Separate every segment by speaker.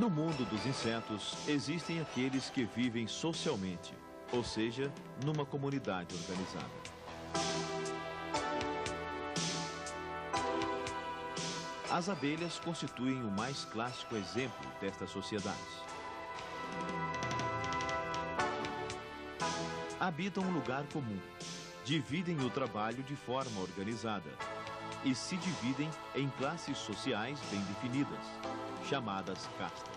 Speaker 1: No mundo dos insetos, existem aqueles que vivem socialmente, ou seja, numa comunidade organizada. As abelhas constituem o mais clássico exemplo destas sociedades. Habitam um lugar comum, dividem o trabalho de forma organizada e se dividem em classes sociais bem definidas, chamadas castas.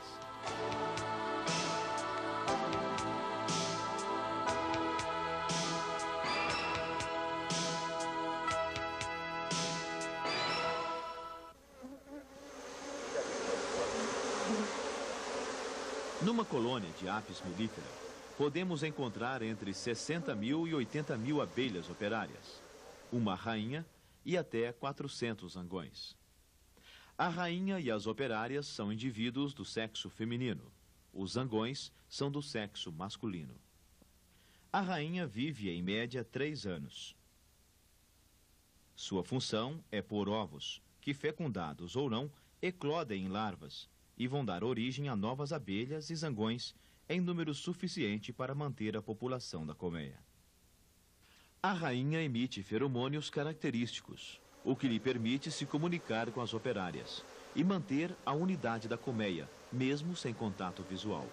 Speaker 1: Numa colônia de Apis mellifera, podemos encontrar entre 60 mil e 80 mil abelhas operárias, uma rainha e até 400 zangões. A rainha e as operárias são indivíduos do sexo feminino. Os zangões são do sexo masculino. A rainha vive, em média, 3 anos. Sua função é pôr ovos, que, fecundados ou não, eclodem em larvas e vão dar origem a novas abelhas e zangões em número suficiente para manter a população da colmeia. A rainha emite feromônios característicos, o que lhe permite se comunicar com as operárias e manter a unidade da colmeia, mesmo sem contato visual.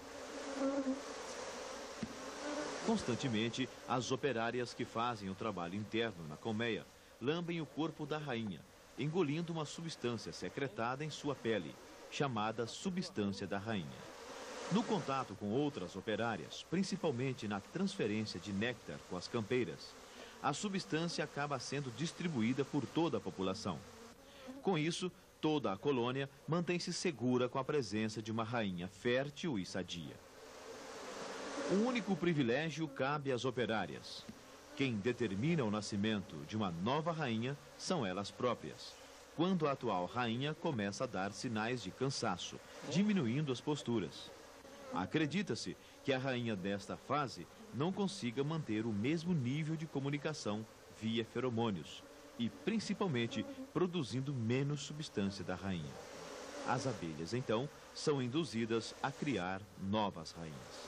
Speaker 1: Constantemente, as operárias que fazem o trabalho interno na colmeia lambem o corpo da rainha, engolindo uma substância secretada em sua pele, chamada substância da rainha. No contato com outras operárias, principalmente na transferência de néctar com as campeiras, a substância acaba sendo distribuída por toda a população. Com isso, toda a colônia mantém-se segura com a presença de uma rainha fértil e sadia. O único privilégio cabe às operárias. Quem determina o nascimento de uma nova rainha são elas próprias, quando a atual rainha começa a dar sinais de cansaço, diminuindo as posturas. Acredita-se que a rainha desta fase não consiga manter o mesmo nível de comunicação via feromônios e, principalmente, produzindo menos substância da rainha. As abelhas, então, são induzidas a criar novas rainhas.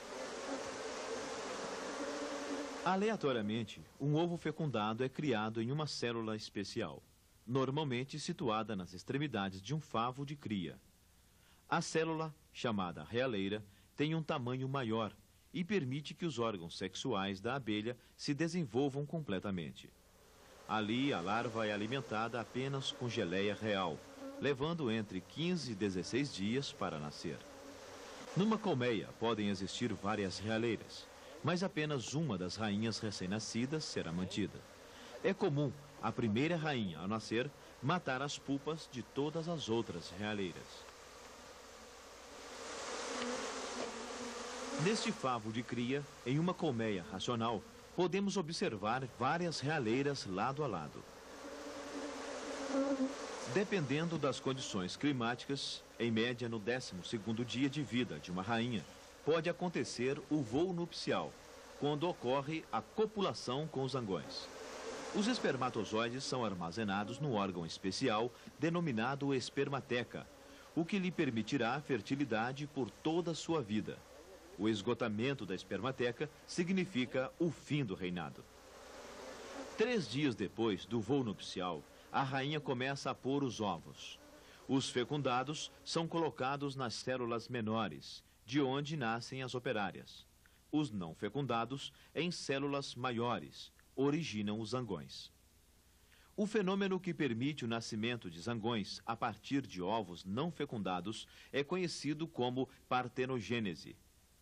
Speaker 1: Aleatoriamente, um ovo fecundado é criado em uma célula especial, normalmente situada nas extremidades de um favo de cria. A célula, chamada realeira, tem um tamanho maior e permite que os órgãos sexuais da abelha se desenvolvam completamente. Ali, a larva é alimentada apenas com geleia real, levando entre 15 e 16 dias para nascer. Numa colmeia podem existir várias realeiras, mas apenas uma das rainhas recém-nascidas será mantida. É comum a primeira rainha, ao nascer, matar as pupas de todas as outras realeiras. Neste favo de cria, em uma colmeia racional, podemos observar várias realeiras lado a lado. Dependendo das condições climáticas, em média no 12º dia de vida de uma rainha, pode acontecer o voo nupcial, quando ocorre a copulação com os zangões. Os espermatozoides são armazenados no órgão especial denominado espermateca, o que lhe permitirá a fertilidade por toda a sua vida. O esgotamento da espermateca significa o fim do reinado. 3 dias depois do voo nupcial, a rainha começa a pôr os ovos. Os fecundados são colocados nas células menores, de onde nascem as operárias. Os não fecundados, em células maiores, originam os zangões. O fenômeno que permite o nascimento de zangões a partir de ovos não fecundados é conhecido como partenogênese.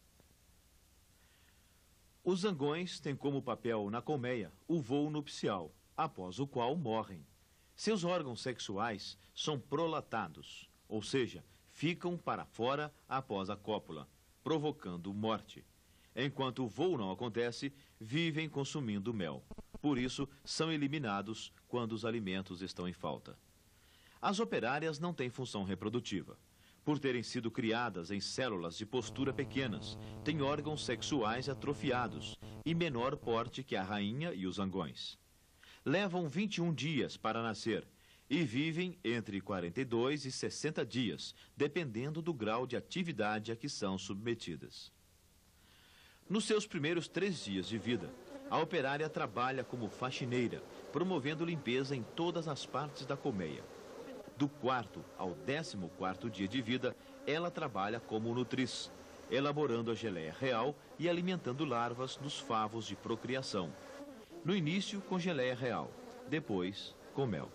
Speaker 1: Os zangões têm como papel na colmeia o voo nupcial, após o qual morrem. Seus órgãos sexuais são prolatados, ou seja, ficam para fora após a cópula, provocando morte. Enquanto o voo não acontece, vivem consumindo mel. Por isso, são eliminados quando os alimentos estão em falta. As operárias não têm função reprodutiva. Por terem sido criadas em células de postura pequenas, têm órgãos sexuais atrofiados e menor porte que a rainha e os zangões. Levam 21 dias para nascer e vivem entre 42 e 60 dias, dependendo do grau de atividade a que são submetidas. Nos seus primeiros 3 dias de vida, a operária trabalha como faxineira, promovendo limpeza em todas as partes da colmeia. Do 4º ao 14º dia de vida, ela trabalha como nutriz, elaborando a geleia real e alimentando larvas nos favos de procriação. No início, com geleia real, depois, com mel.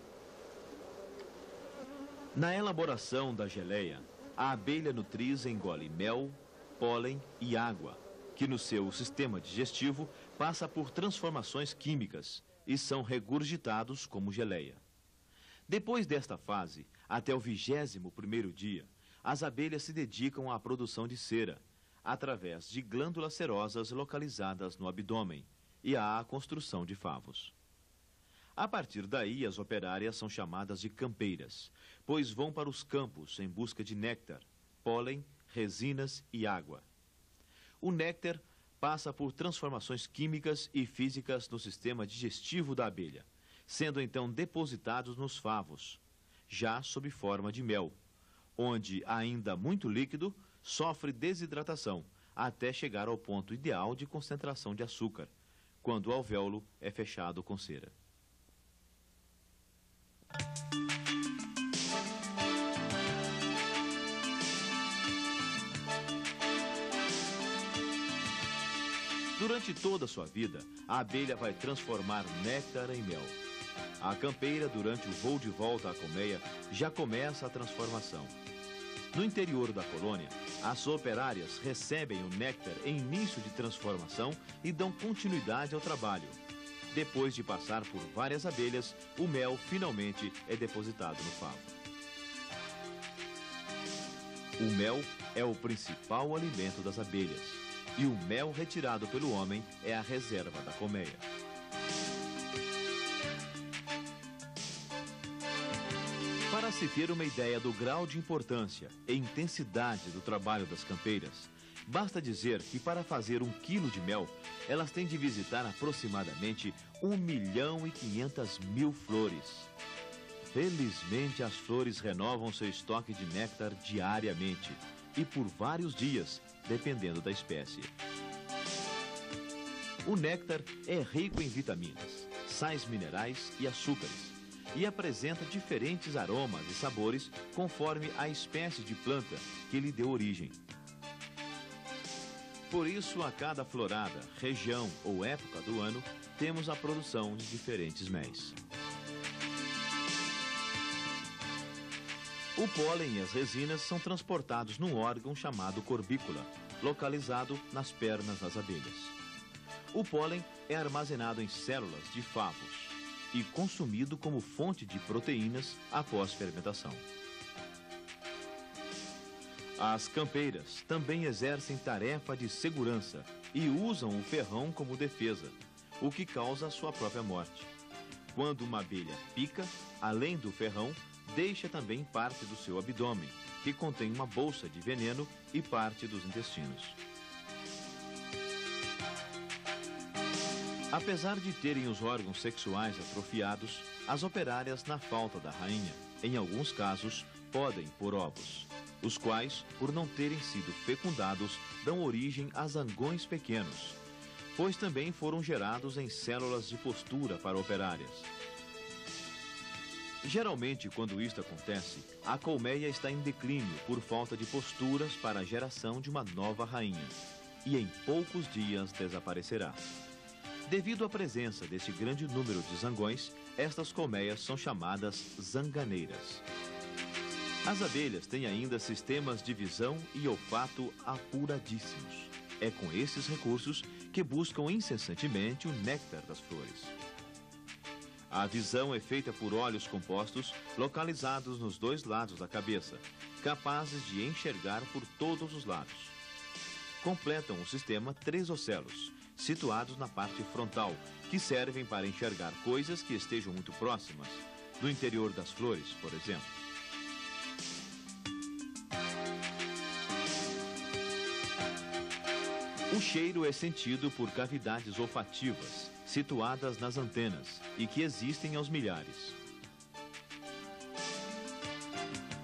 Speaker 1: Na elaboração da geleia, a abelha nutriz engole mel, pólen e água, que no seu sistema digestivo passa por transformações químicas e são regurgitados como geleia. Depois desta fase, até o 21º dia, as abelhas se dedicam à produção de cera, através de glândulas cerosas localizadas no abdômen e à construção de favos. A partir daí, as operárias são chamadas de campeiras, pois vão para os campos em busca de néctar, pólen, resinas e água. O néctar passa por transformações químicas e físicas no sistema digestivo da abelha, sendo então depositados nos favos, já sob forma de mel, onde, ainda muito líquido, sofre desidratação até chegar ao ponto ideal de concentração de açúcar, quando o alvéolo é fechado com cera. Durante toda a sua vida, a abelha vai transformar néctar em mel. A campeira, durante o voo de volta à colmeia, já começa a transformação. No interior da colônia, as operárias recebem o néctar em início de transformação e dão continuidade ao trabalho. Depois de passar por várias abelhas, o mel finalmente é depositado no favo. O mel é o principal alimento das abelhas, e o mel retirado pelo homem é a reserva da colmeia. Para se ter uma ideia do grau de importância e intensidade do trabalho das campeiras, basta dizer que para fazer 1 quilo de mel, elas têm de visitar aproximadamente 1.500.000 flores. Felizmente, as flores renovam seu estoque de néctar diariamente e por vários dias, dependendo da espécie. O néctar é rico em vitaminas, sais minerais e açúcares, e apresenta diferentes aromas e sabores conforme a espécie de planta que lhe deu origem. Por isso, a cada florada, região ou época do ano, temos a produção de diferentes méis. O pólen e as resinas são transportados num órgão chamado corbícula, localizado nas pernas das abelhas. O pólen é armazenado em células de favos e consumido como fonte de proteínas após fermentação. As campeiras também exercem tarefa de segurança e usam o ferrão como defesa, o que causa a sua própria morte. Quando uma abelha pica, além do ferrão, deixa também parte do seu abdômen, que contém uma bolsa de veneno e parte dos intestinos. Apesar de terem os órgãos sexuais atrofiados, as operárias, na falta da rainha, em alguns casos, podem pôr ovos, os quais, por não terem sido fecundados, dão origem a zangões pequenos, pois também foram gerados em células de postura para operárias. Geralmente, quando isto acontece, a colmeia está em declínio por falta de posturas para a geração de uma nova rainha, e em poucos dias desaparecerá. Devido à presença deste grande número de zangões, estas colmeias são chamadas zanganeiras. As abelhas têm ainda sistemas de visão e olfato apuradíssimos. É com esses recursos que buscam incessantemente o néctar das flores. A visão é feita por olhos compostos localizados nos 2 lados da cabeça, capazes de enxergar por todos os lados. Completam o sistema 3 ocelos, situados na parte frontal, que servem para enxergar coisas que estejam muito próximas, no interior das flores, por exemplo. O cheiro é sentido por cavidades olfativas, situadas nas antenas, e que existem aos milhares.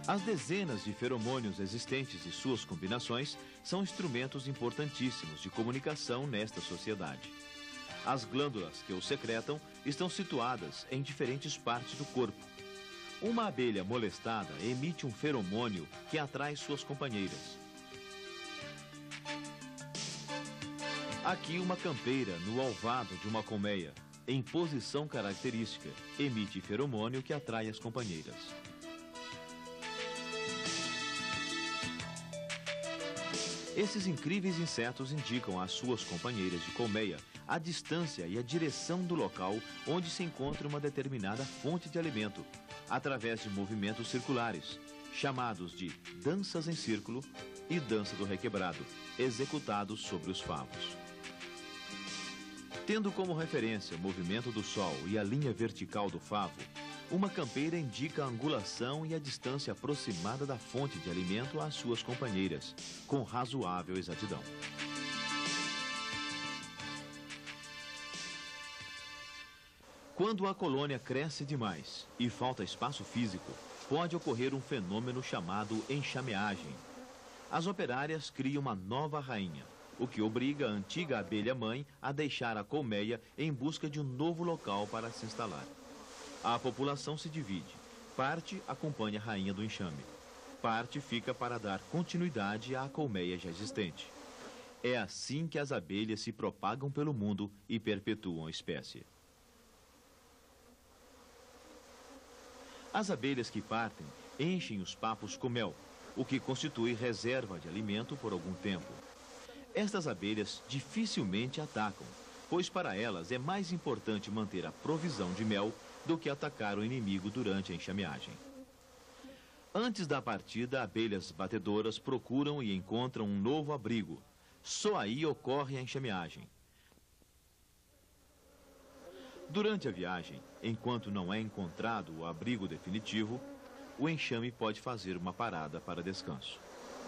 Speaker 1: As dezenas de feromônios existentes e suas combinações são instrumentos importantíssimos de comunicação nesta sociedade. As glândulas que os secretam estão situadas em diferentes partes do corpo. Uma abelha molestada emite um feromônio que atrai suas companheiras. Aqui uma campeira no alvado de uma colmeia, em posição característica, emite feromônio que atrai as companheiras. Esses incríveis insetos indicam às suas companheiras de colmeia a distância e a direção do local onde se encontra uma determinada fonte de alimento, através de movimentos circulares, chamados de danças em círculo e dança do requebrado, executados sobre os favos. Tendo como referência o movimento do sol e a linha vertical do favo, uma campeira indica a angulação e a distância aproximada da fonte de alimento às suas companheiras, com razoável exatidão. Quando a colônia cresce demais e falta espaço físico, pode ocorrer um fenômeno chamado enxameagem. As operárias criam uma nova rainha, o que obriga a antiga abelha-mãe a deixar a colmeia em busca de um novo local para se instalar. A população se divide. Parte acompanha a rainha do enxame. Parte fica para dar continuidade à colmeia já existente. É assim que as abelhas se propagam pelo mundo e perpetuam a espécie. As abelhas que partem enchem os papos com mel, o que constitui reserva de alimento por algum tempo. Estas abelhas dificilmente atacam, pois para elas é mais importante manter a provisão de mel do que atacar o inimigo durante a enxameagem. Antes da partida, abelhas batedoras procuram e encontram um novo abrigo. Só aí ocorre a enxameagem. Durante a viagem, enquanto não é encontrado o abrigo definitivo, o enxame pode fazer uma parada para descanso.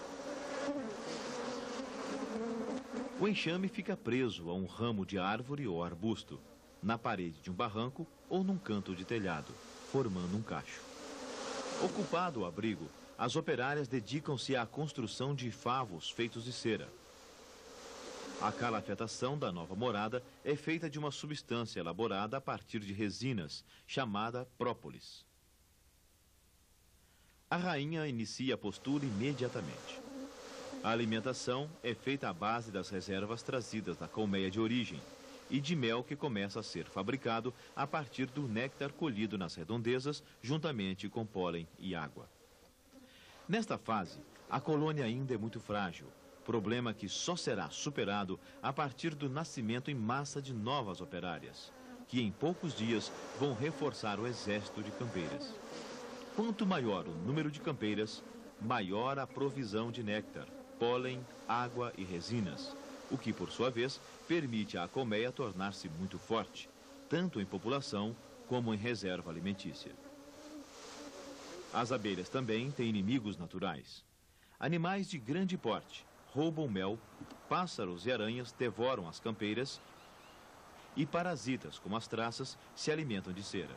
Speaker 1: O enxame fica preso a um ramo de árvore ou arbusto, na parede de um barranco ou num canto de telhado, formando um cacho. Ocupado o abrigo, as operárias dedicam-se à construção de favos feitos de cera. A calafetação da nova morada é feita de uma substância elaborada a partir de resinas, chamada própolis. A rainha inicia a postura imediatamente. A alimentação é feita à base das reservas trazidas da colmeia de origem e de mel que começa a ser fabricado a partir do néctar colhido nas redondezas, juntamente com pólen e água. Nesta fase, a colônia ainda é muito frágil, problema que só será superado a partir do nascimento em massa de novas operárias, que em poucos dias vão reforçar o exército de campeiras. Quanto maior o número de campeiras, maior a provisão de néctar, pólen, água e resinas, o que, por sua vez, permite à colmeia tornar-se muito forte, tanto em população como em reserva alimentícia. As abelhas também têm inimigos naturais. Animais de grande porte roubam mel, pássaros e aranhas devoram as campeiras e parasitas, como as traças, se alimentam de cera.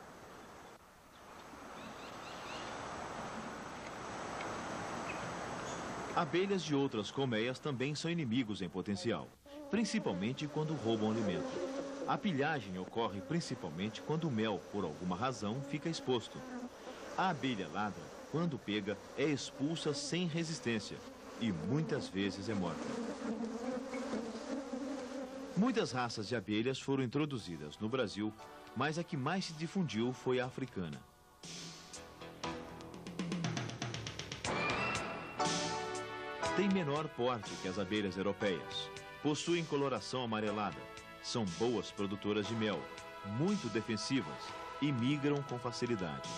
Speaker 1: Abelhas de outras colmeias também são inimigos em potencial, principalmente quando roubam alimento. A pilhagem ocorre principalmente quando o mel, por alguma razão, fica exposto. A abelha ladra, quando pega, é expulsa sem resistência e muitas vezes é morta. Muitas raças de abelhas foram introduzidas no Brasil, mas a que mais se difundiu foi a africana. Tem menor porte que as abelhas europeias. Possuem coloração amarelada. São boas produtoras de mel, muito defensivas e migram com facilidade.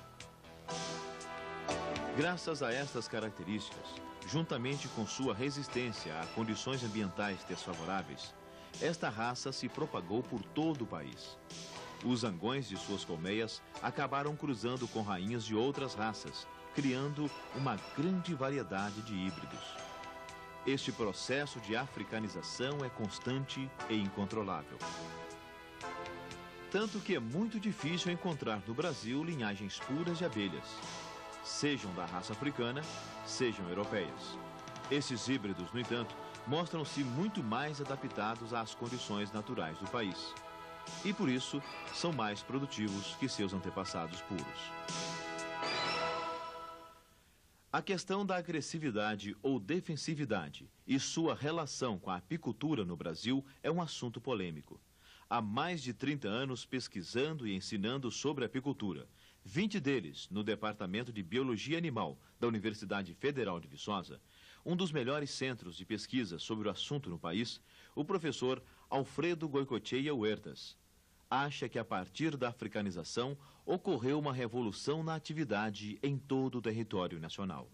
Speaker 1: Graças a estas características, juntamente com sua resistência a condições ambientais desfavoráveis, esta raça se propagou por todo o país. Os zangões de suas colmeias acabaram cruzando com rainhas de outras raças, criando uma grande variedade de híbridos. Este processo de africanização é constante e incontrolável. Tanto que é muito difícil encontrar no Brasil linhagens puras de abelhas. sejam da raça africana, sejam europeias. Esses híbridos, no entanto, mostram-se muito mais adaptados às condições naturais do país. E por isso, são mais produtivos que seus antepassados puros. A questão da agressividade ou defensividade e sua relação com a apicultura no Brasil é um assunto polêmico. Há mais de 30 anos pesquisando e ensinando sobre apicultura, 20 deles no Departamento de Biologia Animal da Universidade Federal de Viçosa, um dos melhores centros de pesquisa sobre o assunto no país, o professor Alfredo Goicoechea Huertas acha que a partir da africanização ocorreu uma revolução na atividade em todo o território nacional.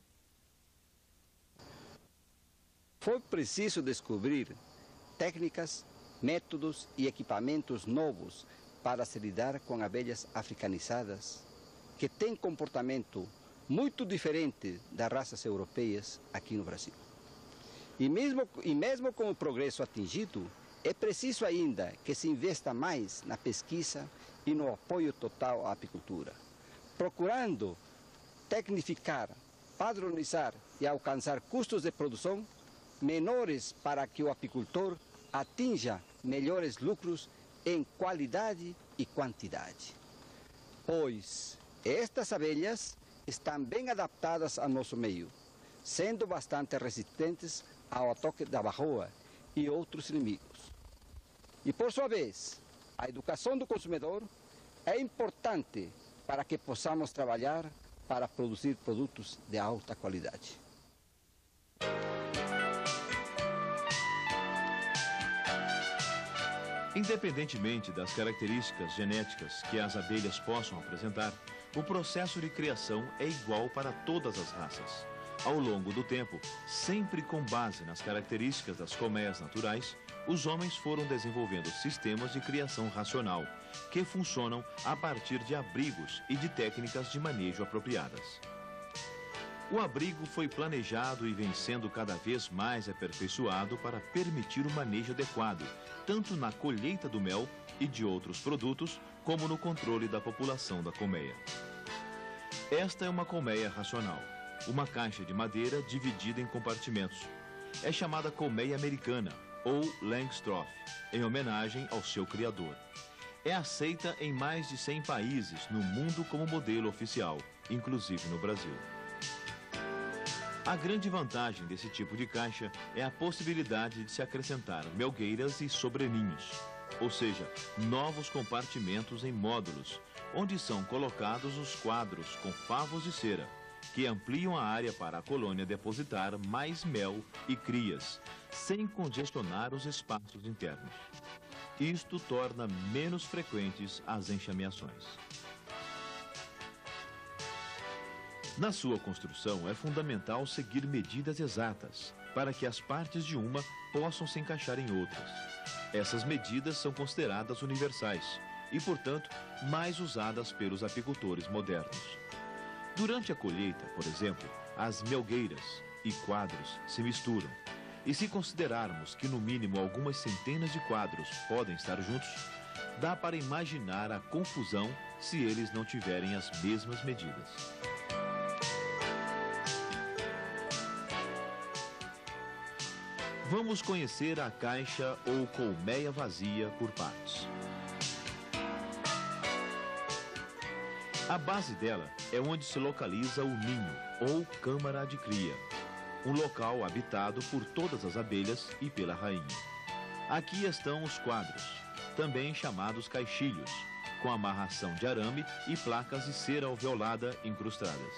Speaker 2: Foi preciso descobrir técnicas, métodos e equipamentos novos para se lidar com abelhas africanizadas, que têm comportamento muito diferente das raças europeias aqui no Brasil. E mesmo com o progresso atingido, é preciso ainda que se investa mais na pesquisa e no apoio total à apicultura, procurando tecnificar, padronizar e alcançar custos de produção menores para que o apicultor atinja melhores lucros em qualidade e quantidade. Pois estas abelhas estão bem adaptadas ao nosso meio, sendo bastante resistentes ao ataque da varroa e outros inimigos. E, por sua vez, a educação do consumidor é importante para que possamos trabalhar para produzir produtos de alta qualidade.
Speaker 1: Independentemente das características genéticas que as abelhas possam apresentar, o processo de criação é igual para todas as raças. Ao longo do tempo, sempre com base nas características das colmeias naturais, os homens foram desenvolvendo sistemas de criação racional, que funcionam a partir de abrigos e de técnicas de manejo apropriadas. O abrigo foi planejado e vem sendo cada vez mais aperfeiçoado para permitir o manejo adequado, tanto na colheita do mel e de outros produtos, como no controle da população da colmeia. Esta é uma colmeia racional, uma caixa de madeira dividida em compartimentos. É chamada colmeia americana, ou Langstroth, em homenagem ao seu criador. É aceita em mais de 100 países no mundo como modelo oficial, inclusive no Brasil. A grande vantagem desse tipo de caixa é a possibilidade de se acrescentar melgueiras e sobreninhos, ou seja, novos compartimentos em módulos, onde são colocados os quadros com favos de cera, que ampliam a área para a colônia depositar mais mel e crias, sem congestionar os espaços internos. Isto torna menos frequentes as enxameações. Na sua construção, é fundamental seguir medidas exatas, para que as partes de uma possam se encaixar em outras. Essas medidas são consideradas universais e, portanto, mais usadas pelos apicultores modernos. Durante a colheita, por exemplo, as melgueiras e quadros se misturam. E se considerarmos que no mínimo algumas centenas de quadros podem estar juntos, dá para imaginar a confusão se eles não tiverem as mesmas medidas. Vamos conhecer a caixa ou colmeia vazia por partes. A base dela é onde se localiza o ninho, ou câmara de cria, um local habitado por todas as abelhas e pela rainha. Aqui estão os quadros, também chamados caixilhos, com amarração de arame e placas de cera alveolada incrustadas.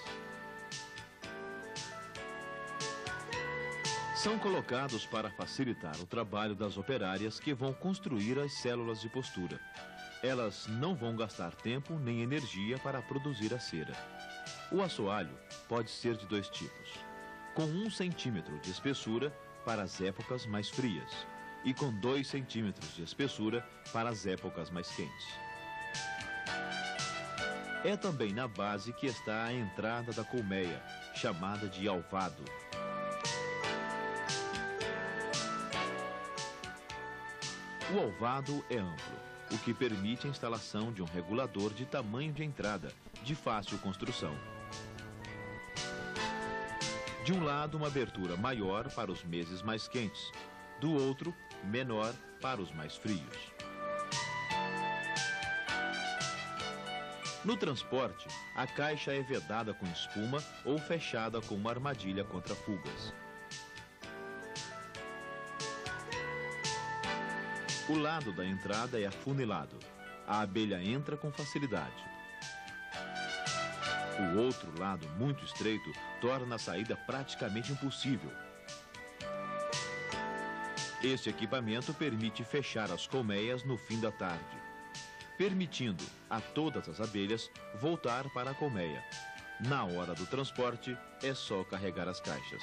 Speaker 1: São colocados para facilitar o trabalho das operárias que vão construir as células de postura. Elas não vão gastar tempo nem energia para produzir a cera. O assoalho pode ser de dois tipos, com 1 centímetro de espessura para as épocas mais frias e com 2 centímetros de espessura para as épocas mais quentes. É também na base que está a entrada da colmeia, chamada de alvado. O alvado é amplo, o que permite a instalação de um regulador de tamanho de entrada, de fácil construção. De um lado, uma abertura maior para os meses mais quentes, do outro, menor para os mais frios. No transporte, a caixa é vedada com espuma ou fechada com uma armadilha contra fugas. O lado da entrada é afunilado. A abelha entra com facilidade. O outro lado, muito estreito, torna a saída praticamente impossível. Este equipamento permite fechar as colmeias no fim da tarde, permitindo a todas as abelhas voltar para a colmeia. Na hora do transporte, é só carregar as caixas.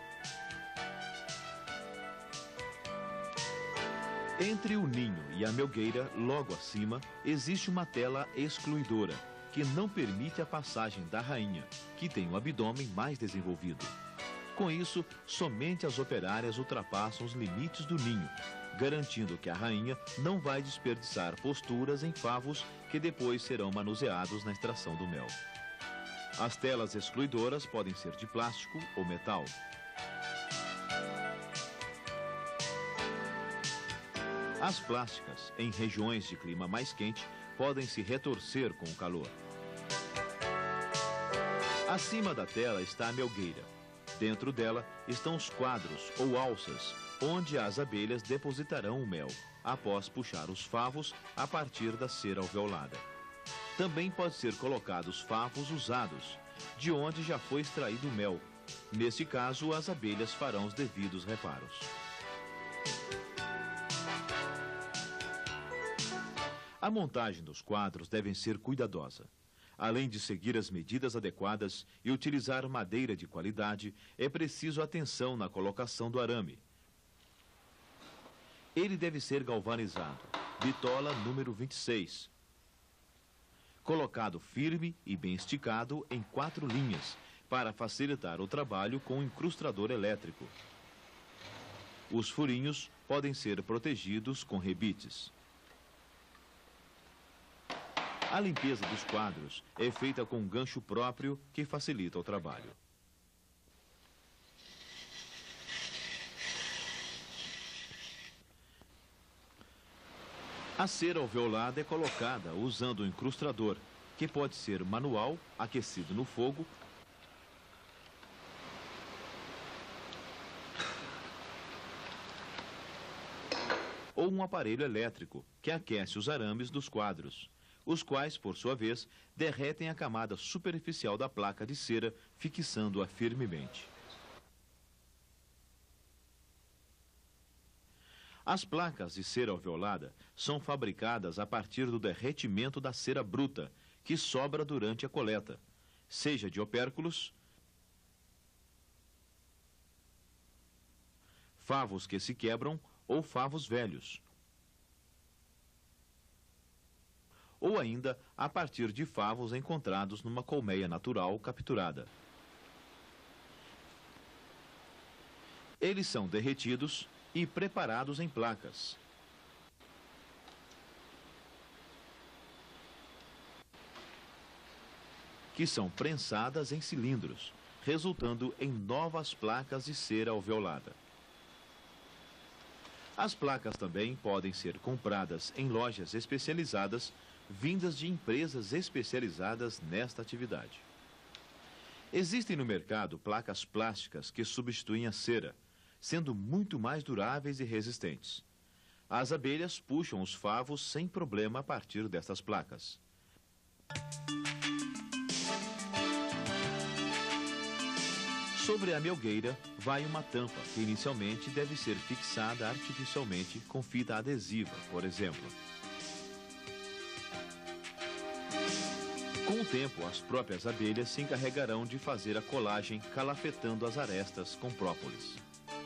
Speaker 1: Entre o ninho e a melgueira, logo acima, existe uma tela excluidora, que não permite a passagem da rainha, que tem um abdômen mais desenvolvido. Com isso, somente as operárias ultrapassam os limites do ninho, garantindo que a rainha não vai desperdiçar posturas em favos que depois serão manuseados na extração do mel. As telas excluidoras podem ser de plástico ou metal. As plásticas, em regiões de clima mais quente, podem se retorcer com o calor. Acima da tela está a melgueira. Dentro dela estão os quadros ou alças, onde as abelhas depositarão o mel, após puxar os favos a partir da cera alveolada. Também pode ser colocados favos usados, de onde já foi extraído o mel. Neste caso, as abelhas farão os devidos reparos. A montagem dos quadros deve ser cuidadosa. Além de seguir as medidas adequadas e utilizar madeira de qualidade, é preciso atenção na colocação do arame. Ele deve ser galvanizado, bitola número 26. Colocado firme e bem esticado em 4 linhas, para facilitar o trabalho com o incrustador elétrico. Os furinhos podem ser protegidos com rebites. A limpeza dos quadros é feita com um gancho próprio que facilita o trabalho. A cera alveolada é colocada usando um incrustador, que pode ser manual, aquecido no fogo, ou um aparelho elétrico, que aquece os arames dos quadros, os quais, por sua vez, derretem a camada superficial da placa de cera, fixando-a firmemente. As placas de cera alveolada são fabricadas a partir do derretimento da cera bruta, que sobra durante a coleta, seja de opérculos, favos que se quebram ou favos velhos, ou ainda a partir de favos encontrados numa colmeia natural capturada. Eles são derretidos e preparados em placas. Que são prensadas em cilindros, resultando em novas placas de cera alveolada. As placas também podem ser compradas em lojas especializadas, vindas de empresas especializadas nesta atividade. Existem no mercado placas plásticas que substituem a cera, sendo muito mais duráveis e resistentes. As abelhas puxam os favos sem problema a partir destas placas. Sobre a melgueira vai uma tampa, que inicialmente deve ser fixada artificialmente com fita adesiva, por exemplo. Com o tempo, as próprias abelhas se encarregarão de fazer a colagem calafetando as arestas com própolis.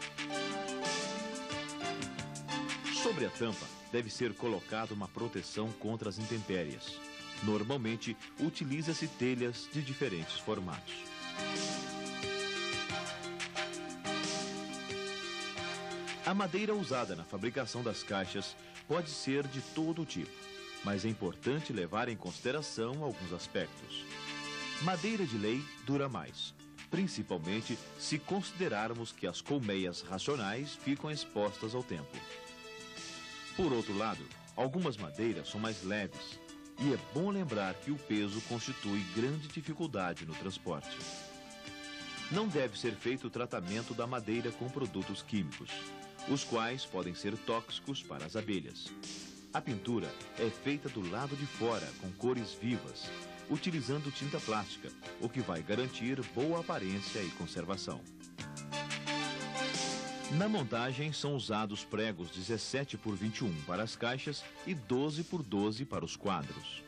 Speaker 1: Sobre a tampa, deve ser colocada uma proteção contra as intempéries. Normalmente, utiliza-se telhas de diferentes formatos. A madeira usada na fabricação das caixas pode ser de todo tipo, mas é importante levar em consideração alguns aspectos. Madeira de lei dura mais. principalmente se considerarmos que as colmeias racionais ficam expostas ao tempo. Por outro lado, algumas madeiras são mais leves, e é bom lembrar que o peso constitui grande dificuldade no transporte. Não deve ser feito o tratamento da madeira com produtos químicos, os quais podem ser tóxicos para as abelhas. A pintura é feita do lado de fora, com cores vivas, utilizando tinta plástica, o que vai garantir boa aparência e conservação. Na montagem são usados pregos 17 por 21 para as caixas e 12 por 12 para os quadros.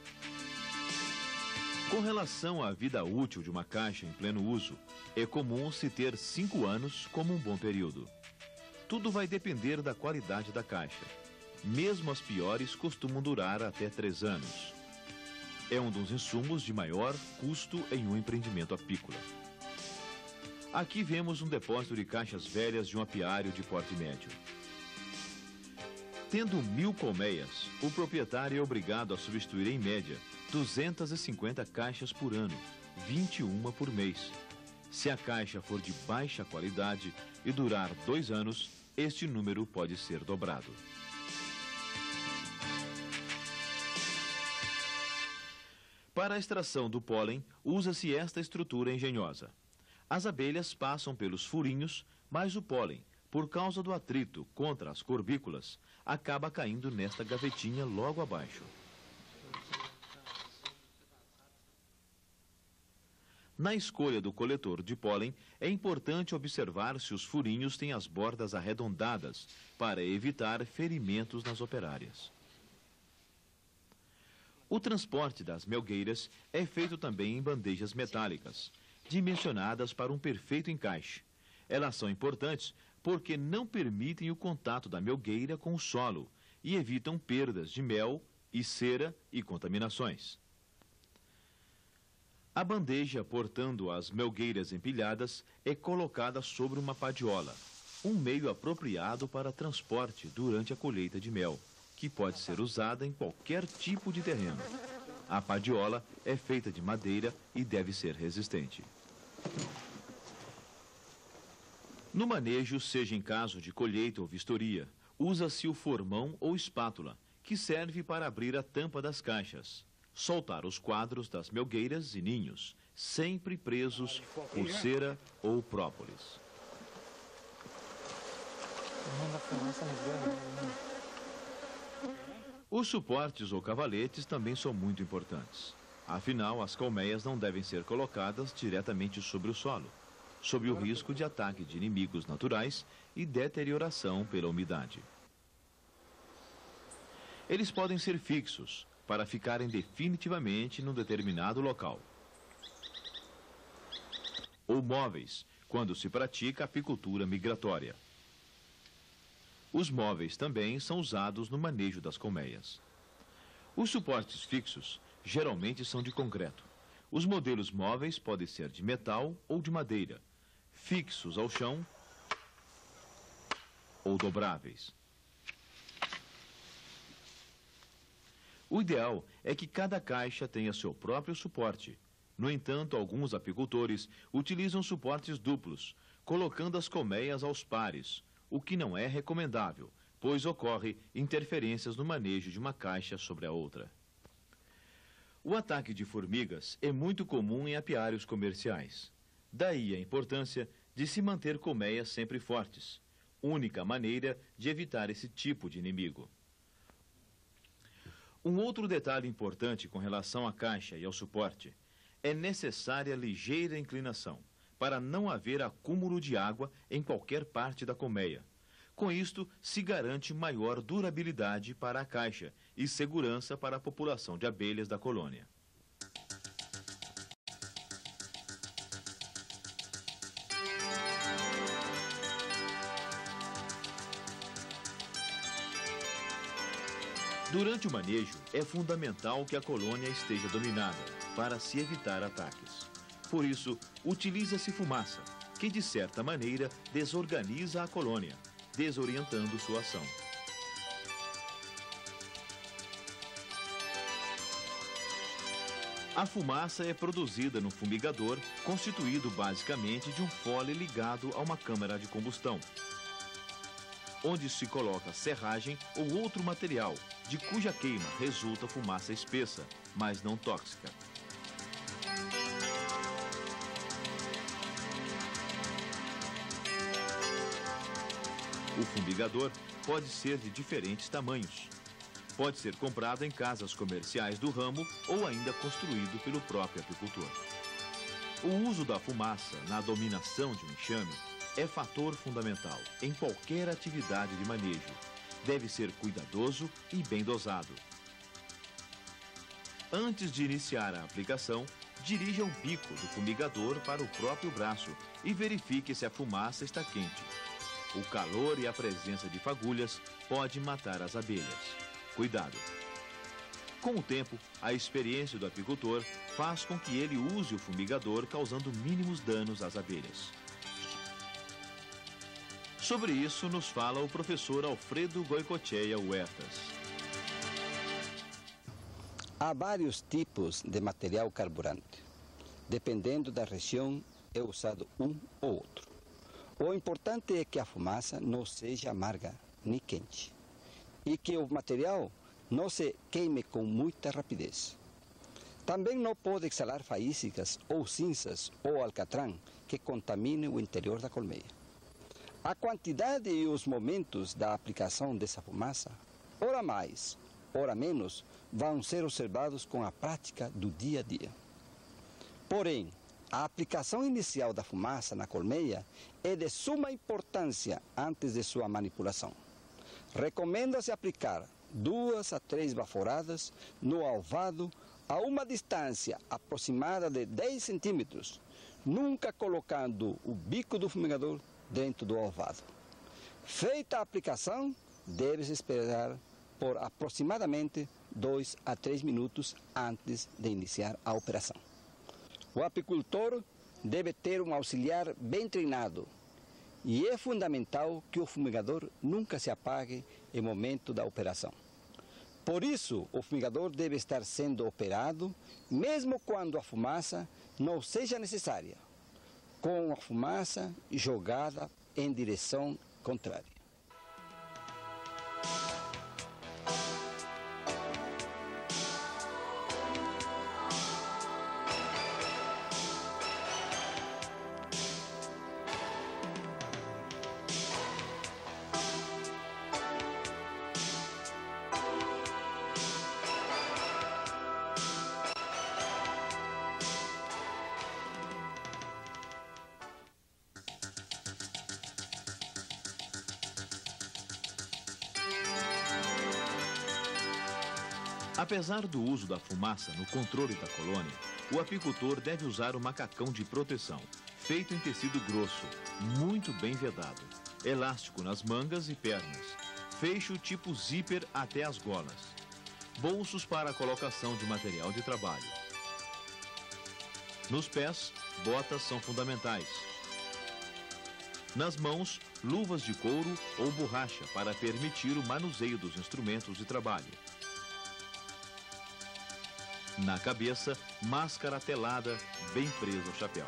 Speaker 1: Com relação à vida útil de uma caixa em pleno uso, é comum se ter 5 anos como um bom período. Tudo vai depender da qualidade da caixa. Mesmo as piores costumam durar até 3 anos. É um dos insumos de maior custo em um empreendimento apícola. Aqui vemos um depósito de caixas velhas de um apiário de porte médio. Tendo 1000 colmeias, o proprietário é obrigado a substituir em média 250 caixas por ano, 21 por mês. Se a caixa for de baixa qualidade e durar 2 anos, este número pode ser dobrado. Para a extração do pólen, usa-se esta estrutura engenhosa. As abelhas passam pelos furinhos, mas o pólen, por causa do atrito contra as corbículas, acaba caindo nesta gavetinha logo abaixo. Na escolha do coletor de pólen, é importante observar se os furinhos têm as bordas arredondadas, para evitar ferimentos nas operárias. O transporte das melgueiras é feito também em bandejas metálicas, dimensionadas para um perfeito encaixe. Elas são importantes porque não permitem o contato da melgueira com o solo e evitam perdas de mel e cera e contaminações. A bandeja portando as melgueiras empilhadas é colocada sobre uma padiola, um meio apropriado para transporte durante a colheita de mel, que pode ser usada em qualquer tipo de terreno. A padiola é feita de madeira e deve ser resistente. No manejo, seja em caso de colheita ou vistoria, usa-se o formão ou espátula, que serve para abrir a tampa das caixas, soltar os quadros das melgueiras e ninhos, sempre presos por cera ou própolis. Os suportes ou cavaletes também são muito importantes. Afinal, as colmeias não devem ser colocadas diretamente sobre o solo, sob o risco de ataque de inimigos naturais e deterioração pela umidade. Eles podem ser fixos, para ficarem definitivamente num determinado local. Ou móveis, quando se pratica apicultura migratória. Os móveis também são usados no manejo das colmeias. Os suportes fixos geralmente são de concreto. Os modelos móveis podem ser de metal ou de madeira, fixos ao chão ou dobráveis. O ideal é que cada caixa tenha seu próprio suporte. No entanto, alguns apicultores utilizam suportes duplos, colocando as colmeias aos pares, o que não é recomendável, pois ocorre interferências no manejo de uma caixa sobre a outra. O ataque de formigas é muito comum em apiários comerciais. Daí a importância de se manter colmeias sempre fortes, única maneira de evitar esse tipo de inimigo. Um outro detalhe importante com relação à caixa e ao suporte é necessária ligeira inclinação, para não haver acúmulo de água em qualquer parte da colmeia. Com isto, se garante maior durabilidade para a caixa e segurança para a população de abelhas da colônia. Durante o manejo, é fundamental que a colônia esteja dominada, para se evitar ataques. Por isso, utiliza-se fumaça, que de certa maneira desorganiza a colônia, desorientando sua ação. A fumaça é produzida no fumigador, constituído basicamente de um fole ligado a uma câmara de combustão, onde se coloca serragem ou outro material, de cuja queima resulta fumaça espessa, mas não tóxica. O fumigador pode ser de diferentes tamanhos. Pode ser comprado em casas comerciais do ramo ou ainda construído pelo próprio apicultor. O uso da fumaça na dominação de um enxame é fator fundamental em qualquer atividade de manejo. Deve ser cuidadoso e bem dosado. Antes de iniciar a aplicação, dirija o bico do fumigador para o próprio braço e verifique se a fumaça está quente. O calor e a presença de fagulhas pode matar as abelhas. Cuidado! Com o tempo, a experiência do apicultor faz com que ele use o fumigador causando mínimos danos às abelhas. Sobre isso nos fala o professor Alfredo Goicoechea Huertas.
Speaker 2: Há vários tipos de material carburante. Dependendo da região, é usado um ou outro. O importante é que a fumaça não seja amarga nem quente e que o material não se queime com muita rapidez. Também não pode exalar faíscas ou cinzas ou alcatrão que contaminem o interior da colmeia. A quantidade e os momentos da aplicação dessa fumaça, ora mais, ora menos, vão ser observados com a prática do dia a dia. Porém, a aplicação inicial da fumaça na colmeia é de suma importância antes de sua manipulação. Recomenda-se aplicar 2 a 3 baforadas no alvado a uma distância aproximada de 10 centímetros, nunca colocando o bico do fumigador dentro do alvado. Feita a aplicação, deve-se esperar por aproximadamente 2 a 3 minutos antes de iniciar a operação. O apicultor deve ter um auxiliar bem treinado e é fundamental que o fumigador nunca se apague em momento da operação. Por isso, o fumigador deve estar sendo operado mesmo quando a fumaça não seja necessária, com a fumaça jogada em direção contrária.
Speaker 1: Apesar do uso da fumaça no controle da colônia, o apicultor deve usar o macacão de proteção, feito em tecido grosso, muito bem vedado, elástico nas mangas e pernas, fecho tipo zíper até as golas, bolsos para a colocação de material de trabalho. Nos pés, botas são fundamentais. Nas mãos, luvas de couro ou borracha para permitir o manuseio dos instrumentos de trabalho. Na cabeça, máscara telada bem presa ao chapéu.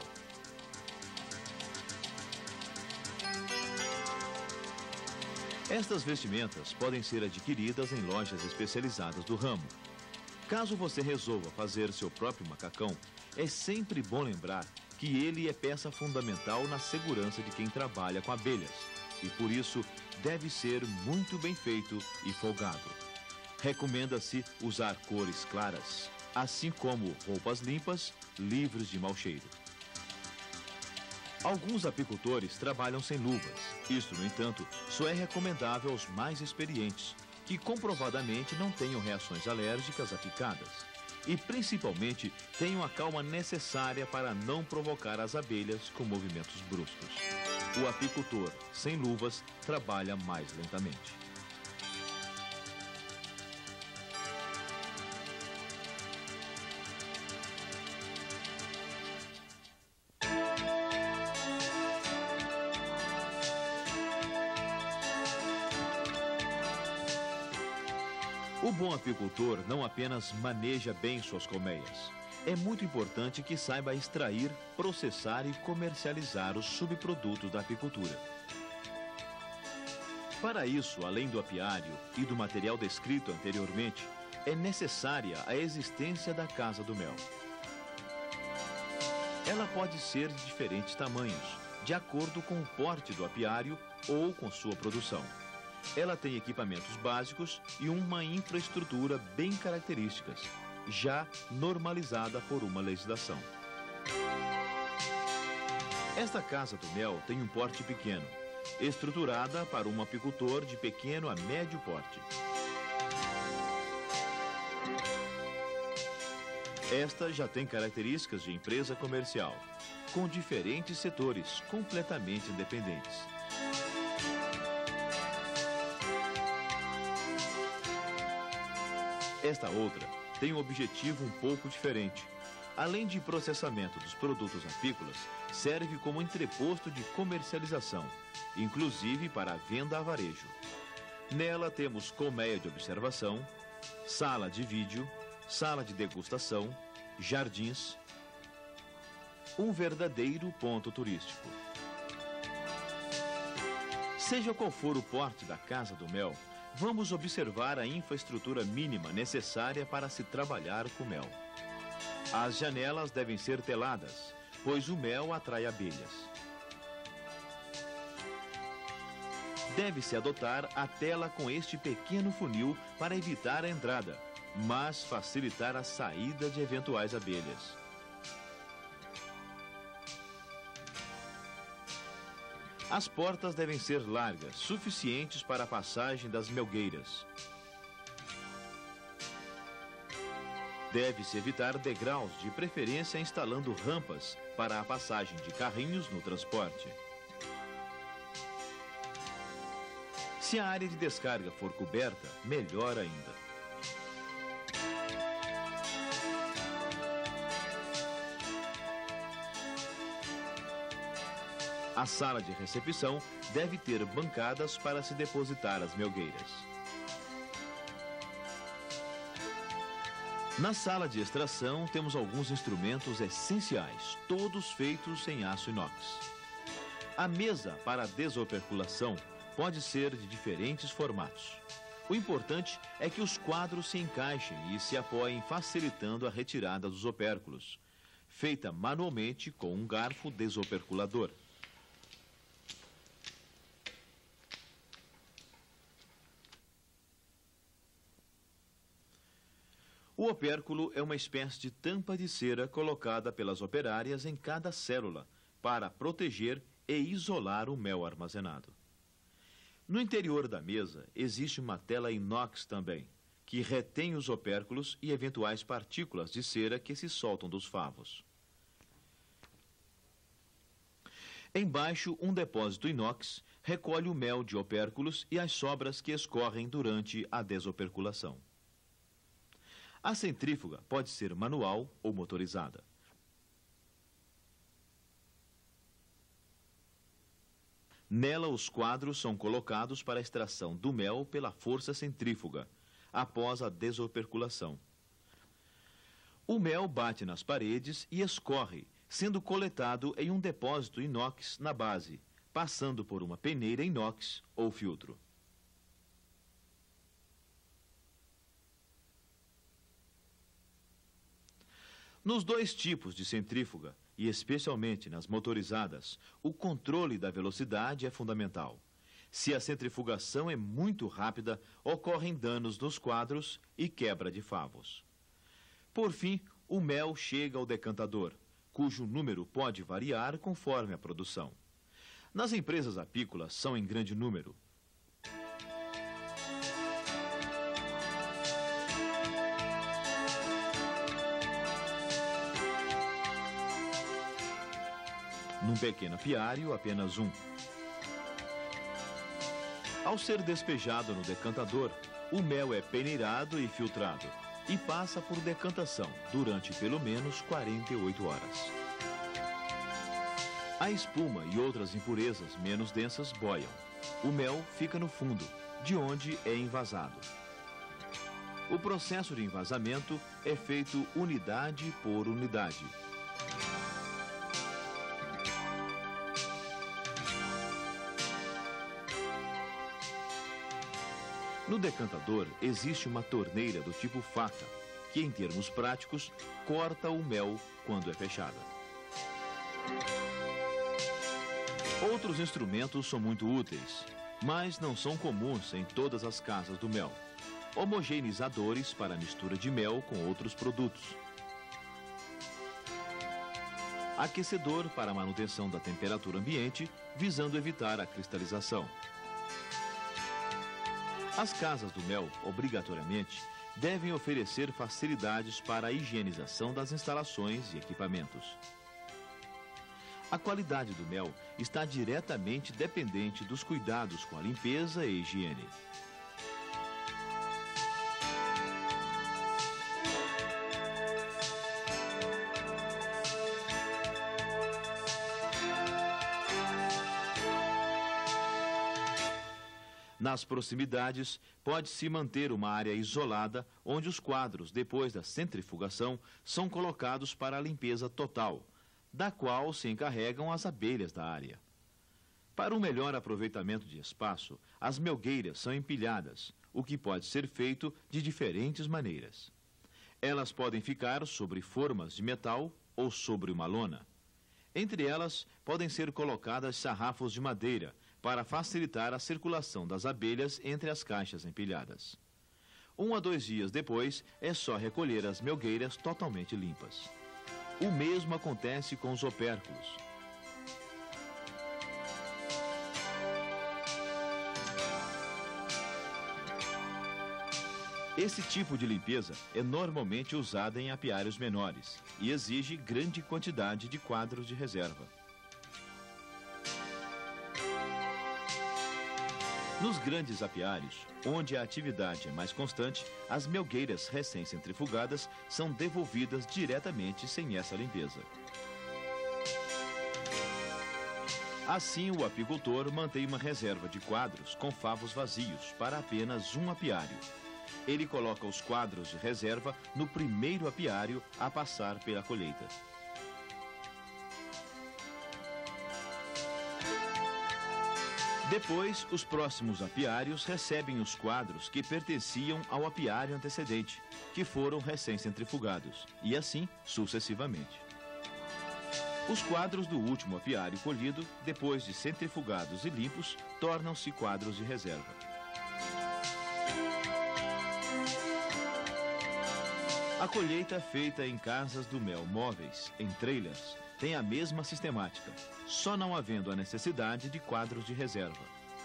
Speaker 1: Estas vestimentas podem ser adquiridas em lojas especializadas do ramo. Caso você resolva fazer seu próprio macacão, é sempre bom lembrar que ele é peça fundamental na segurança de quem trabalha com abelhas e, por isso, deve ser muito bem feito e folgado. Recomenda-se usar cores claras, assim como roupas limpas, livres de mau cheiro. Alguns apicultores trabalham sem luvas. Isto, no entanto, só é recomendável aos mais experientes, que comprovadamente não tenham reações alérgicas a picadas e, principalmente, tenham a calma necessária para não provocar as abelhas com movimentos bruscos. O apicultor sem luvas trabalha mais lentamente. O bom apicultor não apenas maneja bem suas colmeias, é muito importante que saiba extrair, processar e comercializar os subprodutos da apicultura. Para isso, além do apiário e do material descrito anteriormente, é necessária a existência da casa do mel. Ela pode ser de diferentes tamanhos, de acordo com o porte do apiário ou com sua produção. Ela tem equipamentos básicos e uma infraestrutura bem características, já normalizada por uma legislação. Esta casa do mel tem um porte pequeno, estruturada para um apicultor de pequeno a médio porte. Esta já tem características de empresa comercial, com diferentes setores completamente independentes. Esta outra tem um objetivo um pouco diferente. Além de processamento dos produtos apícolas, serve como entreposto de comercialização, inclusive para a venda a varejo. Nela temos colmeia de observação, sala de vídeo, sala de degustação, jardins, um verdadeiro ponto turístico. Seja qual for o porte da Casa do Mel, vamos observar a infraestrutura mínima necessária para se trabalhar com mel. As janelas devem ser teladas, pois o mel atrai abelhas. Deve-se adotar a tela com este pequeno funil para evitar a entrada, mas facilitar a saída de eventuais abelhas. As portas devem ser largas, suficientes para a passagem das melgueiras. Deve-se evitar degraus, de preferência instalando rampas para a passagem de carrinhos no transporte. Se a área de descarga for coberta, melhor ainda. A sala de recepção deve ter bancadas para se depositar as melgueiras. Na sala de extração temos alguns instrumentos essenciais, todos feitos em aço inox. A mesa para a desoperculação pode ser de diferentes formatos. O importante é que os quadros se encaixem e se apoiem, facilitando a retirada dos opérculos, feita manualmente com um garfo desoperculador. O opérculo é uma espécie de tampa de cera colocada pelas operárias em cada célula para proteger e isolar o mel armazenado. No interior da mesa existe uma tela inox também, que retém os opérculos e eventuais partículas de cera que se soltam dos favos. Embaixo, um depósito inox recolhe o mel de opérculos e as sobras que escorrem durante a desoperculação. A centrífuga pode ser manual ou motorizada. Nela, os quadros são colocados para a extração do mel pela força centrífuga, após a desoperculação. O mel bate nas paredes e escorre, sendo coletado em um depósito inox na base, passando por uma peneira inox ou filtro. Nos dois tipos de centrífuga, e especialmente nas motorizadas, o controle da velocidade é fundamental. Se a centrifugação é muito rápida, ocorrem danos nos quadros e quebra de favos. Por fim, o mel chega ao decantador, cujo número pode variar conforme a produção. Nas empresas apícolas são em grande número. Num pequeno apiário, apenas um. Ao ser despejado no decantador, o mel é peneirado e filtrado e passa por decantação durante pelo menos 48 horas. A espuma e outras impurezas menos densas boiam. O mel fica no fundo, de onde é envasado. O processo de envasamento é feito unidade por unidade. No decantador existe uma torneira do tipo faca, que em termos práticos, corta o mel quando é fechada. Outros instrumentos são muito úteis, mas não são comuns em todas as casas do mel. Homogeneizadores para a mistura de mel com outros produtos. Aquecedor para a manutenção da temperatura ambiente, visando evitar a cristalização. As casas do mel, obrigatoriamente, devem oferecer facilidades para a higienização das instalações e equipamentos. A qualidade do mel está diretamente dependente dos cuidados com a limpeza e higiene. Nas proximidades, pode-se manter uma área isolada, onde os quadros, depois da centrifugação, são colocados para a limpeza total, da qual se encarregam as abelhas da área. Para um melhor aproveitamento de espaço, as melgueiras são empilhadas, o que pode ser feito de diferentes maneiras. Elas podem ficar sobre formas de metal ou sobre uma lona. Entre elas, podem ser colocadas sarrafos de madeira, para facilitar a circulação das abelhas entre as caixas empilhadas. 1 a 2 dias depois, é só recolher as melgueiras totalmente limpas. O mesmo acontece com os opérculos. Esse tipo de limpeza é normalmente usada em apiários menores e exige grande quantidade de quadros de reserva. Nos grandes apiários, onde a atividade é mais constante, as melgueiras recém-centrifugadas são devolvidas diretamente sem essa limpeza. Assim, o apicultor mantém uma reserva de quadros com favos vazios para apenas um apiário. Ele coloca os quadros de reserva no primeiro apiário a passar pela colheita. Depois, os próximos apiários recebem os quadros que pertenciam ao apiário antecedente, que foram recém-centrifugados, e assim sucessivamente. Os quadros do último apiário colhido, depois de centrifugados e limpos, tornam-se quadros de reserva. A colheita feita em casas do mel móveis, em trailers, tem a mesma sistemática, só não havendo a necessidade de quadros de reserva.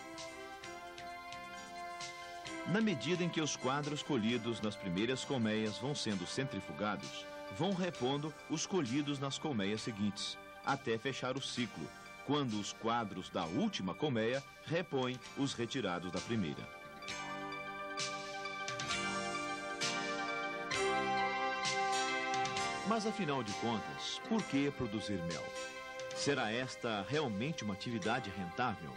Speaker 1: Na medida em que os quadros colhidos nas primeiras colmeias vão sendo centrifugados, vão repondo os colhidos nas colmeias seguintes, até fechar o ciclo, quando os quadros da última colmeia repõem os retirados da primeira. Mas, afinal de contas, por que produzir mel? Será esta realmente uma atividade rentável?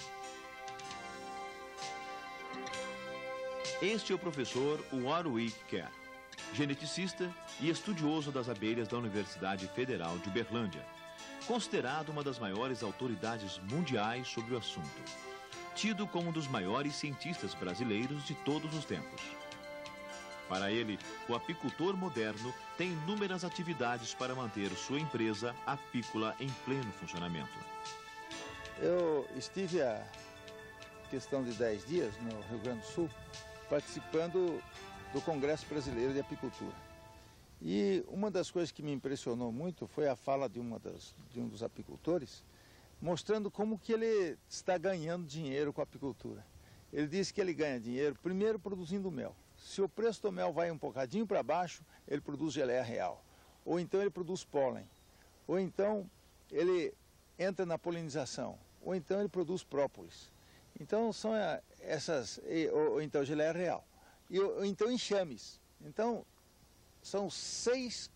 Speaker 1: Este é o professor Warwick Kerr, geneticista e estudioso das abelhas da Universidade Federal de Uberlândia, considerado uma das maiores autoridades mundiais sobre o assunto, tido como um dos maiores cientistas brasileiros de todos os tempos. Para ele, o apicultor moderno tem inúmeras atividades para manter sua empresa apícola em pleno funcionamento.
Speaker 3: Eu estive há questão de 10 dias no Rio Grande do Sul, participando do Congresso Brasileiro de Apicultura. E uma das coisas que me impressionou muito foi a fala de um dos apicultores, mostrando como que ele está ganhando dinheiro com a apicultura. Ele disse que ele ganha dinheiro primeiro produzindo mel. Se o preço do mel vai um bocadinho para baixo, ele produz geleia real. Ou então ele produz pólen. Ou então ele entra na polinização. Ou então ele produz própolis. Então são essas, ou então geleia real. Ou então enxames. Então são 6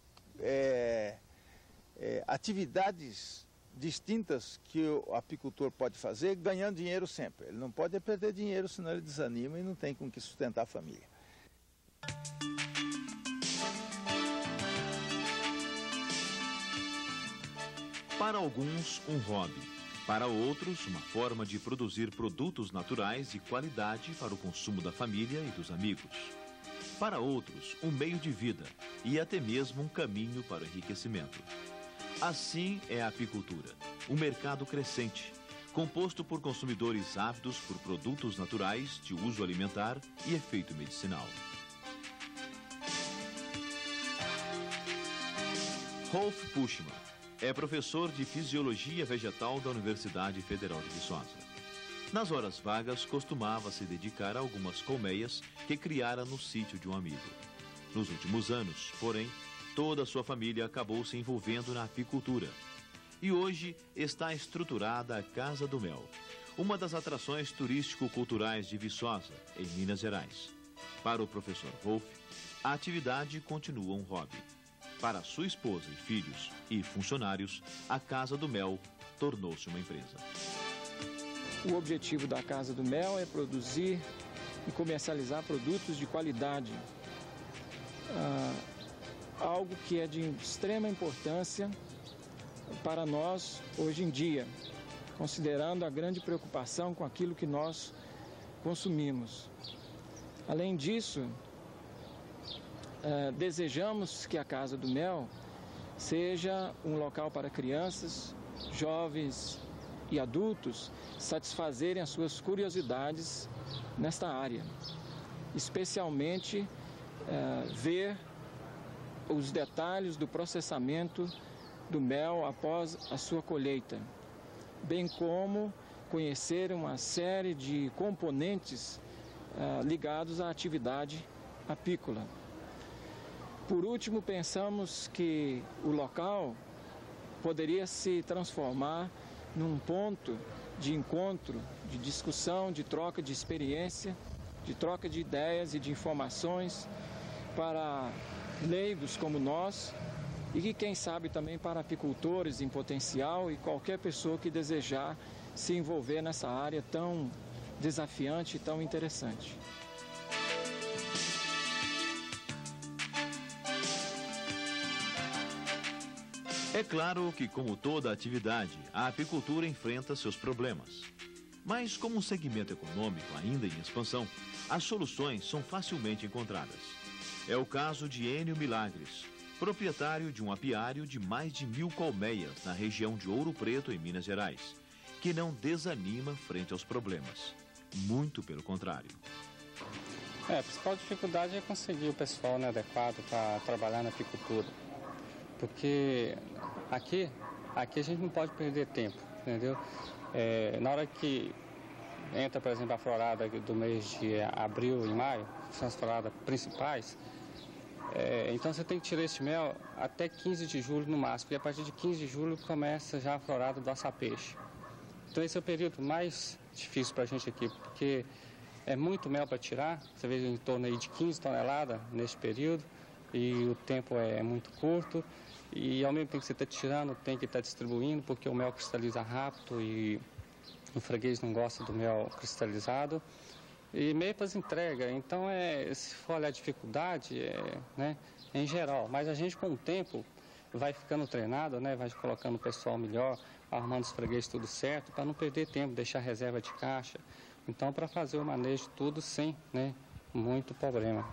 Speaker 3: atividades distintas que o apicultor pode fazer ganhando dinheiro sempre. Ele não pode perder dinheiro, senão ele desanima e não tem com que sustentar a família.
Speaker 1: Para alguns, um hobby. Para outros, uma forma de produzir produtos naturais de qualidade para o consumo da família e dos amigos. Para outros, um meio de vida e até mesmo um caminho para o enriquecimento. Assim é a apicultura, um mercado crescente, composto por consumidores ávidos por produtos naturais de uso alimentar e efeito medicinal. Rolf Puschmann é professor de Fisiologia Vegetal da Universidade Federal de Viçosa. Nas horas vagas, costumava se dedicar a algumas colmeias que criara no sítio de um amigo. Nos últimos anos, porém, toda a sua família acabou se envolvendo na apicultura. E hoje está estruturada a Casa do Mel, uma das atrações turístico-culturais de Viçosa, em Minas Gerais. Para o professor Rolf, a atividade continua um hobby. Para sua esposa e filhos e funcionários, a Casa do Mel tornou-se uma empresa.
Speaker 4: O objetivo da Casa do Mel é produzir e comercializar produtos de qualidade. Algo que é de extrema importância para nós hoje em dia, considerando a grande preocupação com aquilo que nós consumimos. Além disso, desejamos que a Casa do Mel seja um local para crianças, jovens e adultos satisfazerem as suas curiosidades nesta área, especialmente ver os detalhes do processamento do mel após a sua colheita, bem como conhecer uma série de componentes ligados à atividade apícola. Por último, pensamos que o local poderia se transformar num ponto de encontro, de discussão, de troca de experiência, de troca de ideias e de informações para leigos como nós e que, quem sabe, também para apicultores em potencial e qualquer pessoa que desejar se envolver nessa área tão desafiante e tão interessante.
Speaker 1: É claro que, como toda atividade, a apicultura enfrenta seus problemas. Mas, como um segmento econômico ainda em expansão, as soluções são facilmente encontradas. É o caso de Enio Milagres, proprietário de um apiário de mais de 1000 colmeias na região de Ouro Preto, em Minas Gerais, que não desanima frente aos problemas. Muito pelo contrário.
Speaker 5: A principal dificuldade é conseguir o pessoal adequado para trabalhar na apicultura. Porque aqui a gente não pode perder tempo, entendeu? Na hora que entra, por exemplo, a florada do mês de abril e maio, que são as floradas principais, então você tem que tirar esse mel até 15 de julho no máximo, e a partir de 15 de julho começa já a florada do açapeixe. Então esse é o período mais difícil para a gente aqui, porque é muito mel para tirar, você vê em torno aí de 15 toneladas nesse período, e o tempo é muito curto, e ao mesmo tempo que você está tirando, tem que estar distribuindo, porque o mel cristaliza rápido e o freguês não gosta do mel cristalizado. E meio para as entregas, então se for olhar a dificuldade, em geral, mas a gente com o tempo vai ficando treinado, vai colocando o pessoal melhor, arrumando os freguês tudo certo, para não perder tempo, deixar reserva de caixa. Então, para fazer o manejo tudo sem muito problema.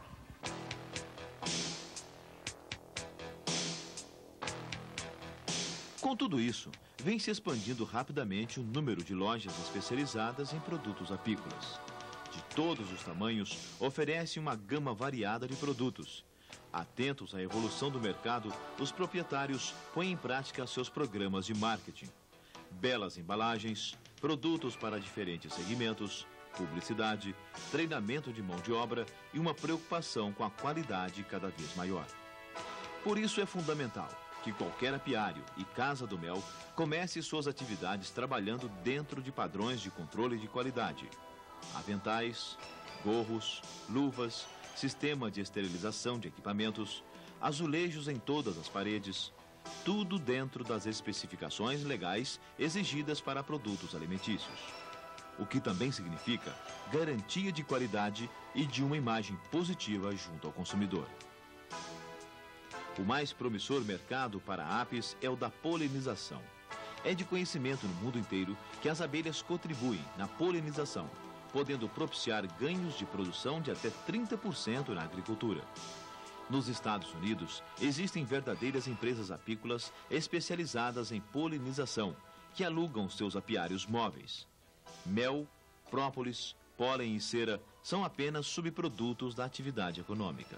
Speaker 1: Com tudo isso, vem se expandindo rapidamente o número de lojas especializadas em produtos apícolas. De todos os tamanhos, oferece uma gama variada de produtos. Atentos à evolução do mercado, os proprietários põem em prática seus programas de marketing. Belas embalagens, produtos para diferentes segmentos, publicidade, treinamento de mão de obra e uma preocupação com a qualidade cada vez maior. Por isso é fundamental que qualquer apiário e Casa do Mel comece suas atividades trabalhando dentro de padrões de controle de qualidade. Aventais, gorros, luvas, sistema de esterilização de equipamentos, azulejos em todas as paredes, tudo dentro das especificações legais exigidas para produtos alimentícios. O que também significa garantia de qualidade e de uma imagem positiva junto ao consumidor. O mais promissor mercado para apis é o da polinização. É de conhecimento no mundo inteiro que as abelhas contribuem na polinização, podendo propiciar ganhos de produção de até 30% na agricultura. Nos Estados Unidos, existem verdadeiras empresas apícolas especializadas em polinização, que alugam seus apiários móveis. Mel, própolis, pólen e cera são apenas subprodutos da atividade econômica.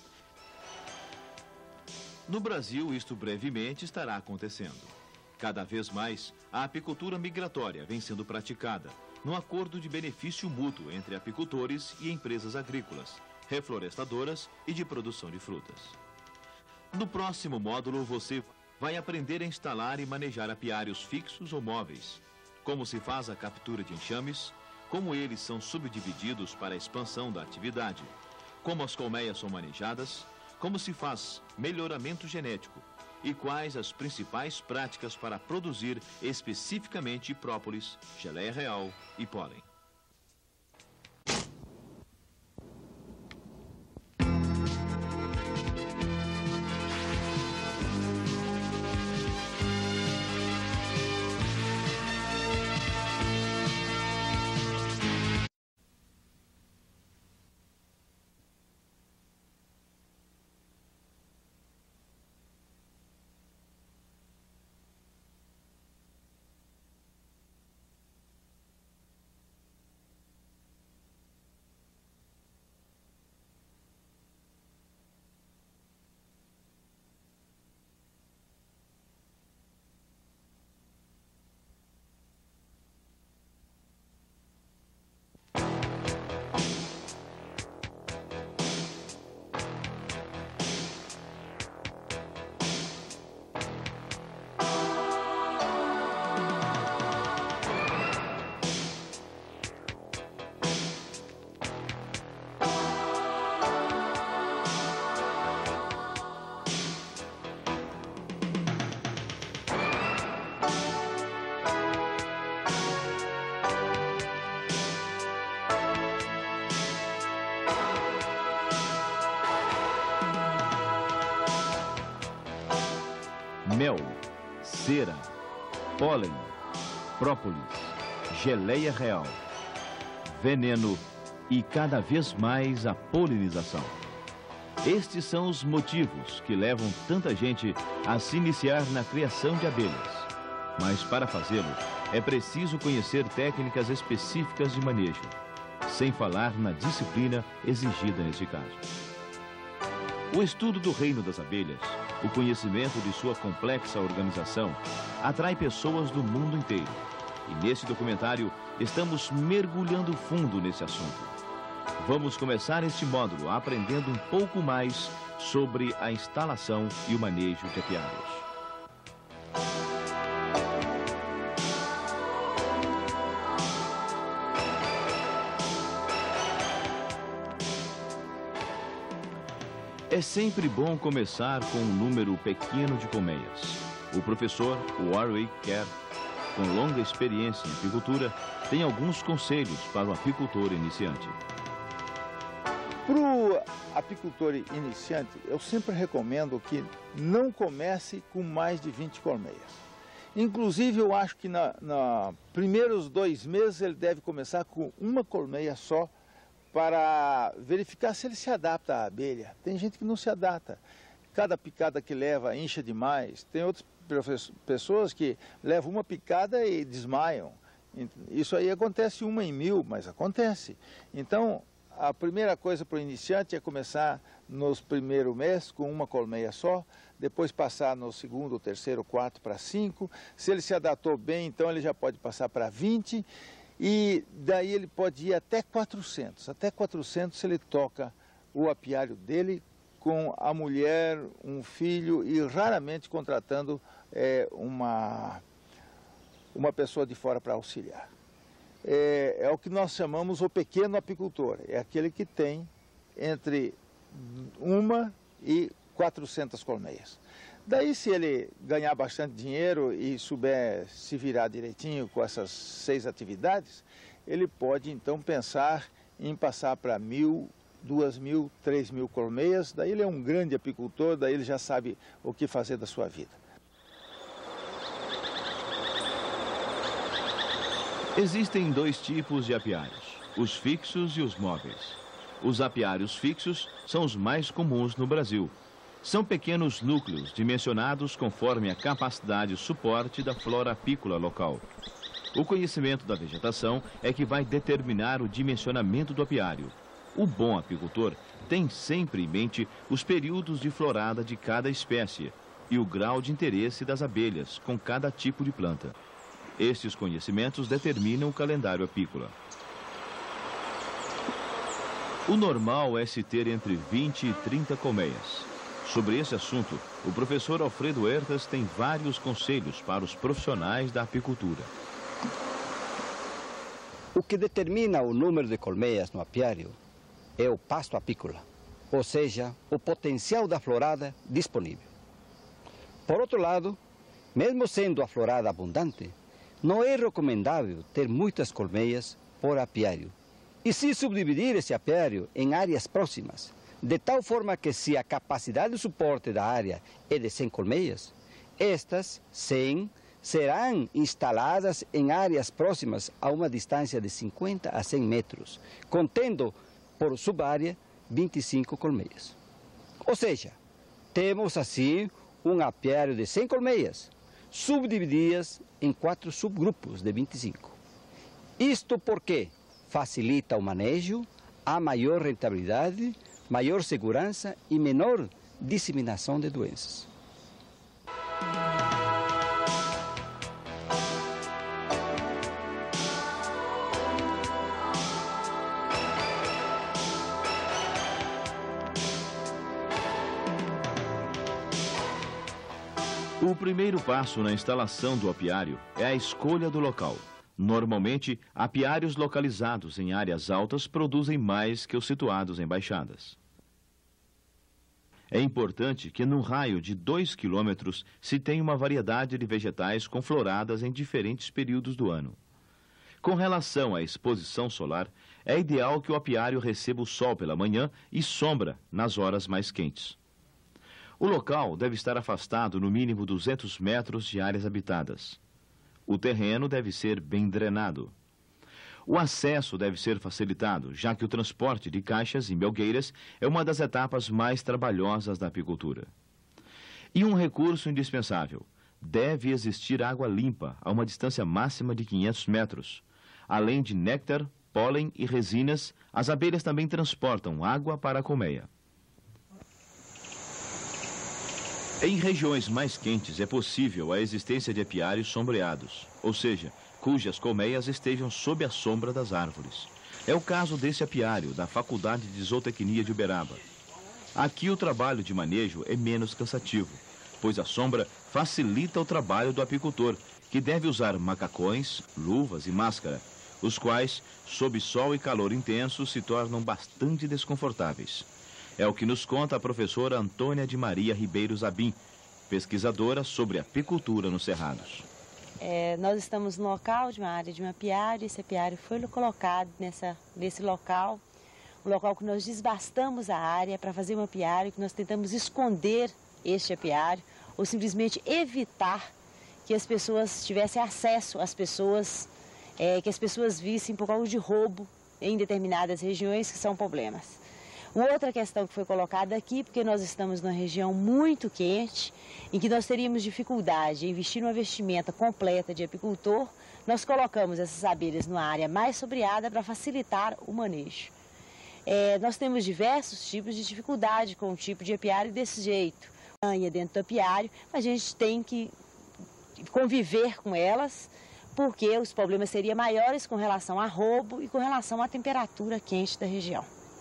Speaker 1: No Brasil, isto brevemente estará acontecendo. Cada vez mais, a apicultura migratória vem sendo praticada, num acordo de benefício mútuo entre apicultores e empresas agrícolas, reflorestadoras e de produção de frutas. No próximo módulo, você vai aprender a instalar e manejar apiários fixos ou móveis, como se faz a captura de enxames, como eles são subdivididos para a expansão da atividade, como as colmeias são manejadas, como se faz melhoramento genético e quais as principais práticas para produzir especificamente própolis, geleia real e pólen. Mel, cera, pólen, própolis, geleia real, veneno e cada vez mais a polinização. Estes são os motivos que levam tanta gente a se iniciar na criação de abelhas. Mas para fazê-lo, é preciso conhecer técnicas específicas de manejo, sem falar na disciplina exigida neste caso. O estudo do reino das abelhas, o conhecimento de sua complexa organização, atrai pessoas do mundo inteiro. E nesse documentário, estamos mergulhando fundo nesse assunto. Vamos começar este módulo aprendendo um pouco mais sobre a instalação e o manejo de apiários. É sempre bom começar com um número pequeno de colmeias. O professor Warwick Kerr, com longa experiência em apicultura, tem alguns conselhos para o apicultor iniciante.
Speaker 3: Para o apicultor iniciante, eu sempre recomendo que não comece com mais de 20 colmeias. Inclusive, eu acho que nos primeiros 2 meses ele deve começar com uma colmeia só, para verificar se ele se adapta à abelha. Tem gente que não se adapta. Cada picada que leva incha demais. Tem outras pessoas que levam uma picada e desmaiam. Isso aí acontece 1 em 1000, mas acontece. Então, a primeira coisa para o iniciante é começar nos primeiros meses com uma colmeia só, depois passar no segundo, terceiro, quarto para 5. Se ele se adaptou bem, então ele já pode passar para 20. E daí ele pode ir até 400. Até 400 ele toca o apiário dele com a mulher, um filho e raramente contratando uma pessoa de fora para auxiliar. É o que nós chamamos o pequeno apicultor. É aquele que tem entre 1 e 400 colmeias. Daí, se ele ganhar bastante dinheiro e souber se virar direitinho com essas 6 atividades, ele pode então pensar em passar para 1.000, 2.000, 3.000 colmeias. Daí ele é um grande apicultor, daí ele já sabe o que fazer da sua vida.
Speaker 1: Existem dois tipos de apiários, os fixos e os móveis. Os apiários fixos são os mais comuns no Brasil. São pequenos núcleos dimensionados conforme a capacidade e suporte da flora apícola local. O conhecimento da vegetação é que vai determinar o dimensionamento do apiário. O bom apicultor tem sempre em mente os períodos de florada de cada espécie e o grau de interesse das abelhas com cada tipo de planta. Estes conhecimentos determinam o calendário apícola. O normal é se ter entre 20 e 30 colmeias. Sobre esse assunto, o professor Alfredo Hertas tem vários conselhos para os profissionais da apicultura.
Speaker 2: O que determina o número de colmeias no apiário é o pasto apícola, ou seja, o potencial da florada disponível. Por outro lado, mesmo sendo a florada abundante, não é recomendável ter muitas colmeias por apiário, e se subdividir esse apiário em áreas próximas, de tal forma que se a capacidade de suporte da área é de 100 colmeias, estas 100 serão instaladas em áreas próximas a uma distância de 50 a 100 metros, contendo por subárea 25 colmeias. Ou seja, temos assim um apiário de 100 colmeias, subdivididas em 4 subgrupos de 25. Isto porque facilita o manejo, há maior rentabilidade, maior segurança e menor disseminação de doenças.
Speaker 1: O primeiro passo na instalação do apiário é a escolha do local. Normalmente, apiários localizados em áreas altas produzem mais que os situados em baixadas. É importante que num raio de 2 quilômetros se tenha uma variedade de vegetais com floradas em diferentes períodos do ano. Com relação à exposição solar, é ideal que o apiário receba o sol pela manhã e sombra nas horas mais quentes. O local deve estar afastado no mínimo 200 metros de áreas habitadas. O terreno deve ser bem drenado. O acesso deve ser facilitado, já que o transporte de caixas e melgueiras é uma das etapas mais trabalhosas da apicultura. E um recurso indispensável: deve existir água limpa a uma distância máxima de 500 metros. Além de néctar, pólen e resinas, as abelhas também transportam água para a colmeia. Em regiões mais quentes é possível a existência de apiários sombreados, ou seja, cujas colmeias estejam sob a sombra das árvores. É o caso desse apiário da Faculdade de Zootecnia de Uberaba. Aqui o trabalho de manejo é menos cansativo, pois a sombra facilita o trabalho do apicultor, que deve usar macacões, luvas e máscara, os quais, sob sol e calor intenso, se tornam bastante desconfortáveis. É o que nos conta a professora Antônia de Maria Ribeiro Zabim, pesquisadora sobre apicultura nos cerrados.
Speaker 6: Nós estamos no local de uma área de um apiário. Esse apiário foi colocado nesse local, um local que nós desbastamos a área para fazer um apiário, que nós tentamos esconder este apiário, ou simplesmente evitar que as pessoas tivessem acesso às pessoas, que as pessoas vissem por causa de roubo em determinadas regiões, que são problemas. Uma outra questão que foi colocada aqui, porque nós estamos numa região muito quente, em que nós teríamos dificuldade em investir numa vestimenta completa de apicultor, nós colocamos essas abelhas numa área mais sombreada para facilitar o manejo. Nós temos diversos tipos de dificuldade com o tipo de apiário desse jeito. Dentro do apiário, a gente tem que conviver com elas, porque os problemas seriam maiores com relação a roubo e com relação à temperatura quente da região.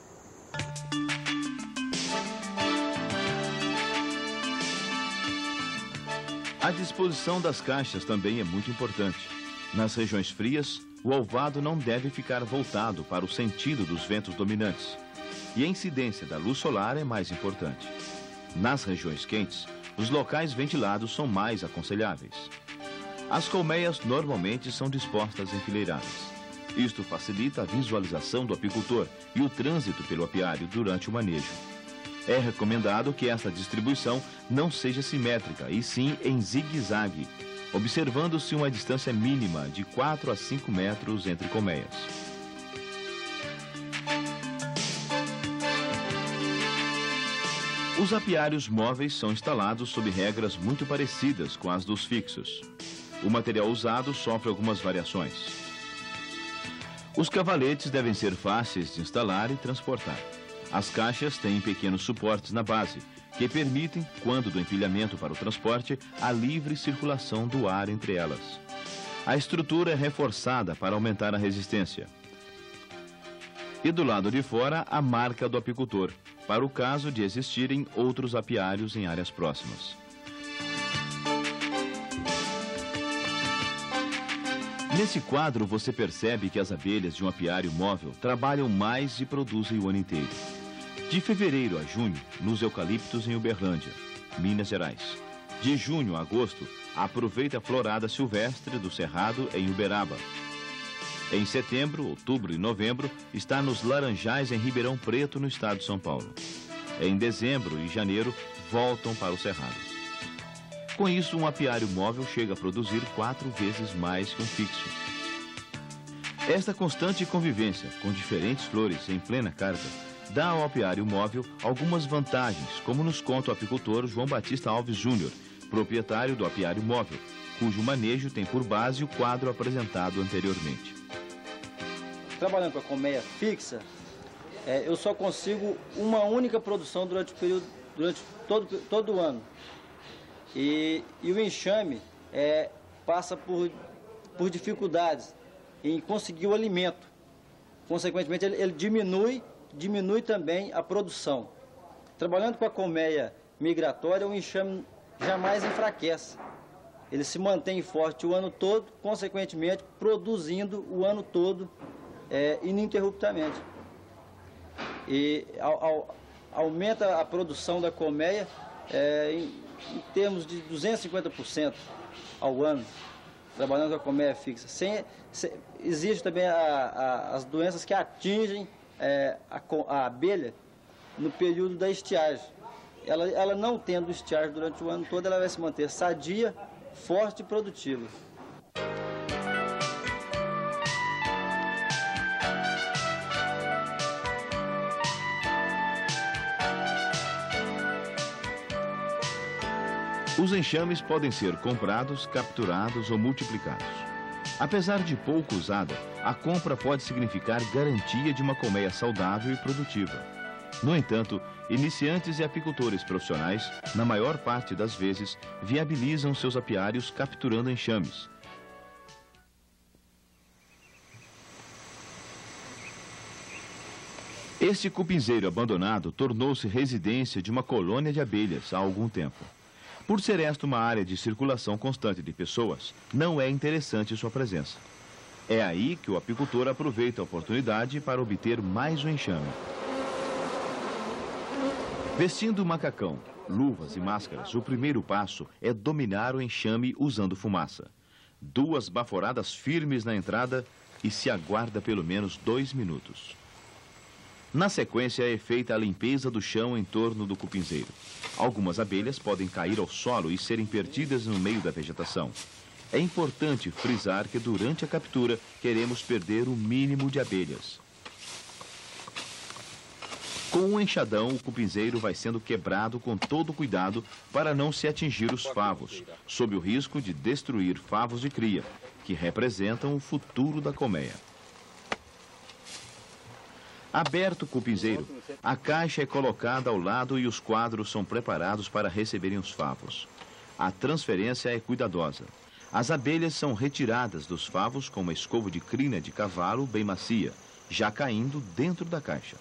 Speaker 1: A disposição das caixas também é muito importante. Nas regiões frias, o alvado não deve ficar voltado para o sentido dos ventos dominantes. E a incidência da luz solar é mais importante. Nas regiões quentes, os locais ventilados são mais aconselháveis. As colmeias normalmente são dispostas enfileiradas. Isto facilita a visualização do apicultor e o trânsito pelo apiário durante o manejo. É recomendado que essa distribuição não seja simétrica, e sim em zigue-zague, observando-se uma distância mínima de 4 a 5 metros entre colmeias. Os apiários móveis são instalados sob regras muito parecidas com as dos fixos. O material usado sofre algumas variações. Os cavaletes devem ser fáceis de instalar e transportar. As caixas têm pequenos suportes na base, que permitem, quando do empilhamento para o transporte, a livre circulação do ar entre elas. A estrutura é reforçada para aumentar a resistência. E do lado de fora, a marca do apicultor, para o caso de existirem outros apiários em áreas próximas. Nesse quadro, você percebe que as abelhas de um apiário móvel trabalham mais e produzem o ano inteiro. De fevereiro a junho, nos eucaliptos em Uberlândia, Minas Gerais. De junho a agosto, aproveita a florada silvestre do Cerrado em Uberaba. Em setembro, outubro e novembro, está nos Laranjais em Ribeirão Preto, no estado de São Paulo. Em dezembro e janeiro, voltam para o Cerrado. Com isso, um apiário móvel chega a produzir 4 vezes mais que um fixo. Esta constante convivência com diferentes flores em plena carga dá ao apiário móvel algumas vantagens, como nos conta o apicultor João Batista Alves Júnior, proprietário do apiário móvel, cujo manejo tem por base o quadro apresentado anteriormente.
Speaker 7: Trabalhando com a colmeia fixa, eu só consigo uma única produção durante todo o ano. E o enxame passa por dificuldades em conseguir o alimento. Consequentemente, ele diminui também a produção. Trabalhando com a colmeia migratória, o enxame jamais enfraquece. Ele se mantém forte o ano todo, consequentemente, produzindo o ano todo ininterruptamente. E aumenta a produção da colmeia em termos de 250% ao ano, trabalhando com a colmeia fixa. Existe também as doenças que atingem a abelha no período da estiagem. Ela não tendo estiagem durante o ano todo, ela vai se manter sadia, forte e produtiva.
Speaker 1: Os enxames podem ser comprados, capturados ou multiplicados. Apesar de pouco usada, a compra pode significar garantia de uma colmeia saudável e produtiva. No entanto, iniciantes e apicultores profissionais, na maior parte das vezes, viabilizam seus apiários capturando enxames. Este cupinzeiro abandonado tornou-se residência de uma colônia de abelhas há algum tempo. Por ser esta uma área de circulação constante de pessoas, não é interessante sua presença. É aí que o apicultor aproveita a oportunidade para obter mais um enxame. Vestindo macacão, luvas e máscaras, o primeiro passo é dominar o enxame usando fumaça. 2 baforadas firmes na entrada e se aguarda pelo menos 2 minutos. Na sequência é feita a limpeza do chão em torno do cupinzeiro. Algumas abelhas podem cair ao solo e serem perdidas no meio da vegetação. É importante frisar que durante a captura queremos perder o mínimo de abelhas. Com um enxadão, o cupinzeiro vai sendo quebrado com todo cuidado para não se atingir os favos, sob o risco de destruir favos de cria, que representam o futuro da colmeia. Aberto o cupinzeiro, a caixa é colocada ao lado e os quadros são preparados para receberem os favos. A transferência é cuidadosa. As abelhas são retiradas dos favos com uma escova de crina de cavalo bem macia, já caindo dentro da caixa.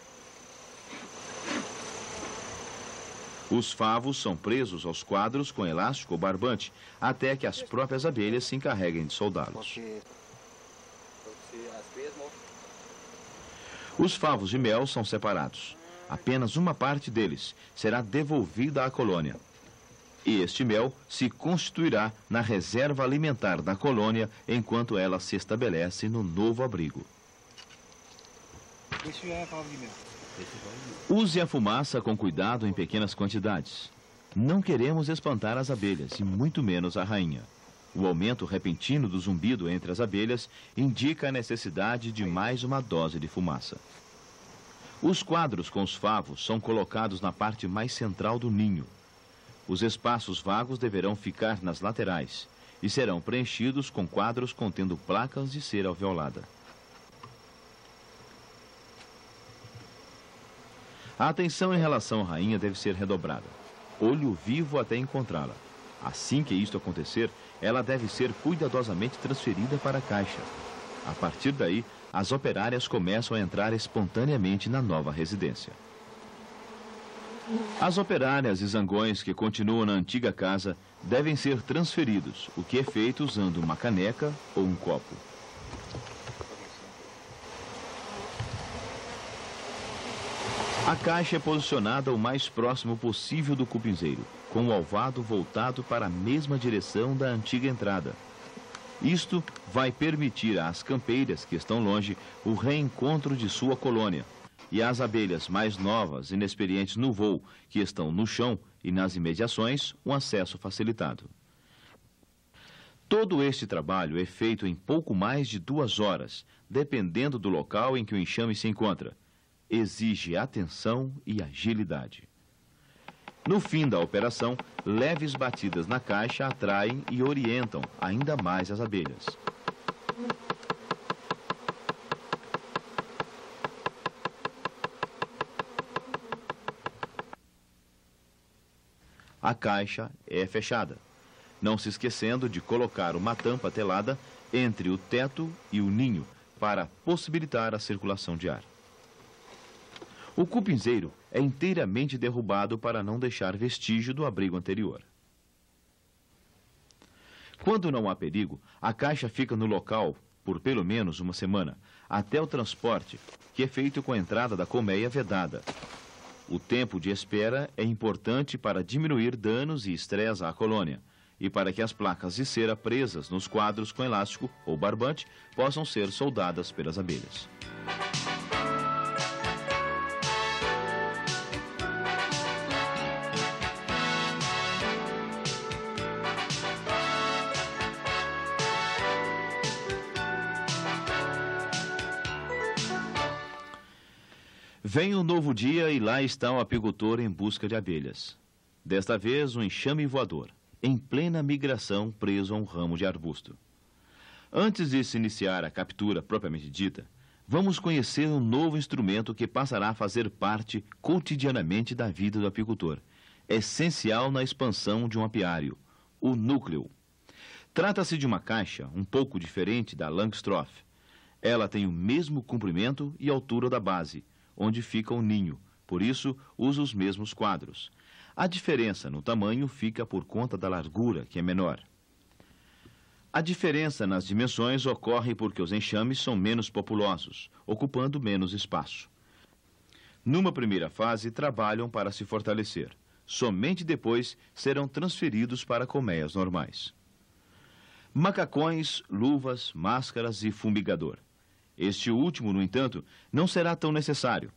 Speaker 1: Os favos são presos aos quadros com elástico ou barbante, até que as próprias abelhas se encarreguem de soldá-los. Os favos de mel são separados. Apenas uma parte deles será devolvida à colônia. E este mel se constituirá na reserva alimentar da colônia enquanto ela se estabelece no novo abrigo.
Speaker 8: Isso é favo de mel.
Speaker 1: Use a fumaça com cuidado em pequenas quantidades. Não queremos espantar as abelhas e muito menos a rainha. O aumento repentino do zumbido entre as abelhas indica a necessidade de mais uma dose de fumaça. Os quadros com os favos são colocados na parte mais central do ninho. Os espaços vagos deverão ficar nas laterais e serão preenchidos com quadros contendo placas de cera alveolada. A atenção em relação à rainha deve ser redobrada. Olho vivo até encontrá-la. Assim que isto acontecer, ela deve ser cuidadosamente transferida para a caixa. A partir daí, as operárias começam a entrar espontaneamente na nova residência. As operárias e zangões que continuam na antiga casa devem ser transferidos, o que é feito usando uma caneca ou um copo. A caixa é posicionada o mais próximo possível do cupinzeiro, com o alvado voltado para a mesma direção da antiga entrada. Isto vai permitir às campeiras que estão longe o reencontro de sua colônia e às abelhas mais novas, inexperientes no voo, que estão no chão e nas imediações, um acesso facilitado. Todo este trabalho é feito em pouco mais de 2 horas, dependendo do local em que o enxame se encontra. Exige atenção e agilidade. No fim da operação, leves batidas na caixa atraem e orientam ainda mais as abelhas. A caixa é fechada, não se esquecendo de colocar uma tampa telada entre o teto e o ninho para possibilitar a circulação de ar. O cupinzeiro é inteiramente derrubado para não deixar vestígio do abrigo anterior. Quando não há perigo, a caixa fica no local por pelo menos uma semana, até o transporte, que é feito com a entrada da colmeia vedada. O tempo de espera é importante para diminuir danos e estresse à colônia e para que as placas de cera presas nos quadros com elástico ou barbante possam ser soldadas pelas abelhas. Vem um novo dia e lá está o apicultor em busca de abelhas. Desta vez, um enxame voador, em plena migração preso a um ramo de arbusto. Antes de se iniciar a captura propriamente dita, vamos conhecer um novo instrumento que passará a fazer parte cotidianamente da vida do apicultor, essencial na expansão de um apiário, o núcleo. Trata-se de uma caixa um pouco diferente da Langstroth. Ela tem o mesmo comprimento e altura da base, onde fica o ninho, por isso usa os mesmos quadros. A diferença no tamanho fica por conta da largura, que é menor. A diferença nas dimensões ocorre porque os enxames são menos populosos, ocupando menos espaço. Numa primeira fase, trabalham para se fortalecer. Somente depois serão transferidos para colmeias normais. Macacões, luvas, máscaras e fumigador. Este último, no entanto, não será tão necessário.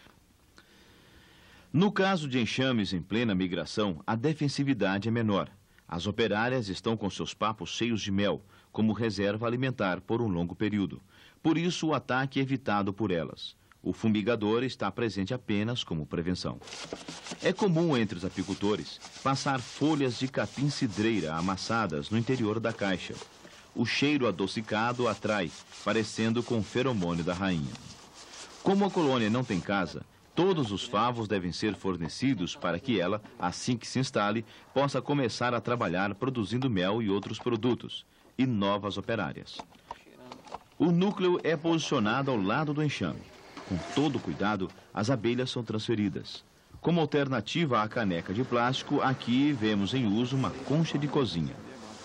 Speaker 1: No caso de enxames em plena migração, a defensividade é menor. As operárias estão com seus papos cheios de mel, como reserva alimentar por um longo período. Por isso, o ataque é evitado por elas. O fumigador está presente apenas como prevenção. É comum entre os apicultores passar folhas de capim-cidreira amassadas no interior da caixa. O cheiro adocicado atrai, parecendo com o feromônio da rainha. Como a colônia não tem casa, todos os favos devem ser fornecidos para que ela, assim que se instale, possa começar a trabalhar produzindo mel e outros produtos, e novas operárias. O núcleo é posicionado ao lado do enxame. Com todo cuidado, as abelhas são transferidas. Como alternativa à caneca de plástico, aqui vemos em uso uma concha de cozinha.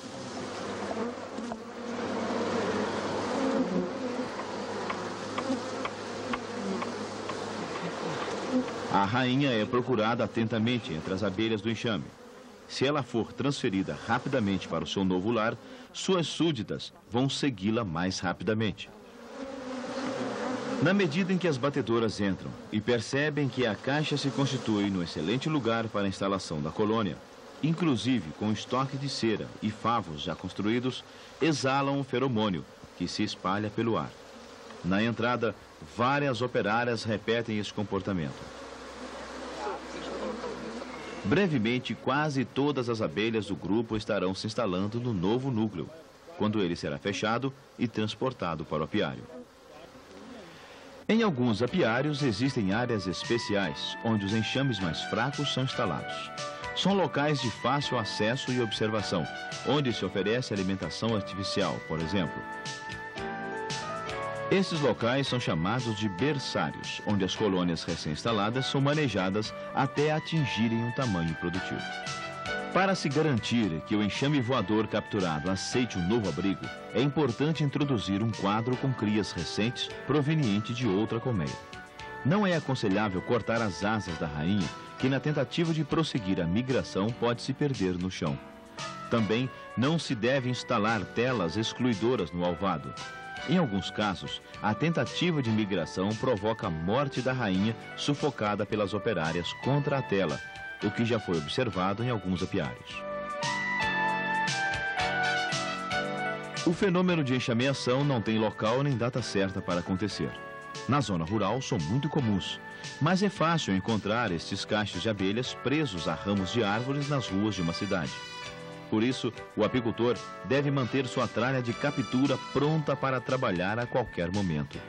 Speaker 1: A rainha é procurada atentamente entre as abelhas do enxame. Se ela for transferida rapidamente para o seu novo lar, suas súditas vão segui-la mais rapidamente. Na medida em que as batedoras entram e percebem que a caixa se constitui num excelente lugar para a instalação da colônia, inclusive com estoque de cera e favos já construídos, exalam um feromônio que se espalha pelo ar. Na entrada, várias operárias repetem esse comportamento. Brevemente, quase todas as abelhas do grupo estarão se instalando no novo núcleo, quando ele será fechado e transportado para o apiário. Em alguns apiários existem áreas especiais, onde os enxames mais fracos são instalados. São locais de fácil acesso e observação, onde se oferece alimentação artificial, por exemplo. Esses locais são chamados de berçários, onde as colônias recém-instaladas são manejadas até atingirem um tamanho produtivo. Para se garantir que o enxame voador capturado aceite um novo abrigo, é importante introduzir um quadro com crias recentes proveniente de outra colmeia. Não é aconselhável cortar as asas da rainha, que na tentativa de prosseguir a migração pode se perder no chão. Também não se deve instalar telas excluidoras no alvado. Em alguns casos, a tentativa de migração provoca a morte da rainha sufocada pelas operárias contra a tela, o que já foi observado em alguns apiários. O fenômeno de enxameação não tem local nem data certa para acontecer. Na zona rural são muito comuns, mas é fácil encontrar estes cachos de abelhas presos a ramos de árvores nas ruas de uma cidade. Por isso, o apicultor deve manter sua tralha de captura pronta para trabalhar a qualquer momento.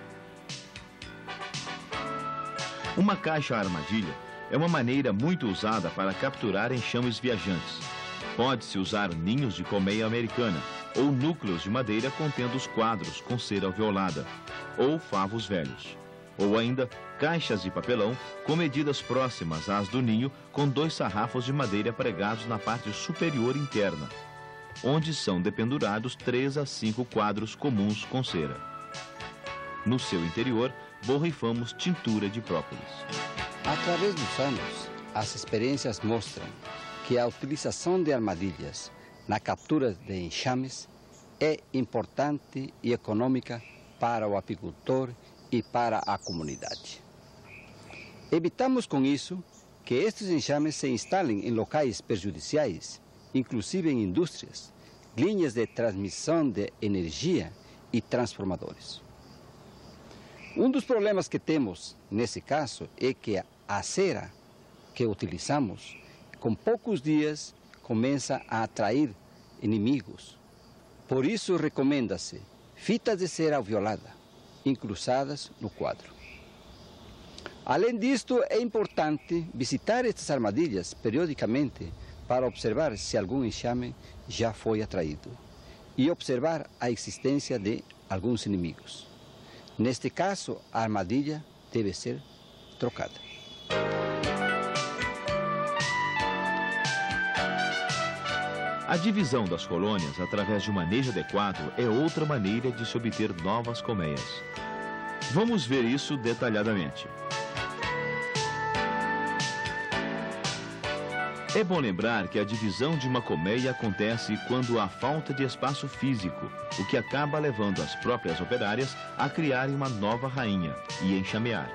Speaker 1: Uma caixa armadilha é uma maneira muito usada para capturar enxames viajantes. Pode-se usar ninhos de colmeia americana ou núcleos de madeira contendo os quadros com cera alveolada, ou favos velhos. Ou ainda, caixas de papelão com medidas próximas às do ninho com 2 sarrafos de madeira pregados na parte superior interna, onde são dependurados 3 a 5 quadros comuns com cera. No seu interior, borrifamos tintura de própolis.
Speaker 2: Através dos anos, as experiências mostram que a utilização de armadilhas na captura de enxames é importante e econômica para o apicultor e para a comunidade. Evitamos com isso que estes enxames se instalem em locais prejudiciais, inclusive em indústrias, linhas de transmissão de energia e transformadores. Um dos problemas que temos nesse caso é que a cera que utilizamos, com poucos dias, começa a atrair inimigos. Por isso, recomenda-se fitas de cera alveolada, incrustadas no quadro. Além disto, é importante visitar estas armadilhas periodicamente para observar se algum enxame já foi atraído e observar a existência de alguns inimigos. Neste caso, a armadilha deve ser trocada.
Speaker 1: A divisão das colônias através de um manejo adequado é outra maneira de se obter novas colmeias. Vamos ver isso detalhadamente. É bom lembrar que a divisão de uma colmeia acontece quando há falta de espaço físico, o que acaba levando as próprias operárias a criarem uma nova rainha e enxamear.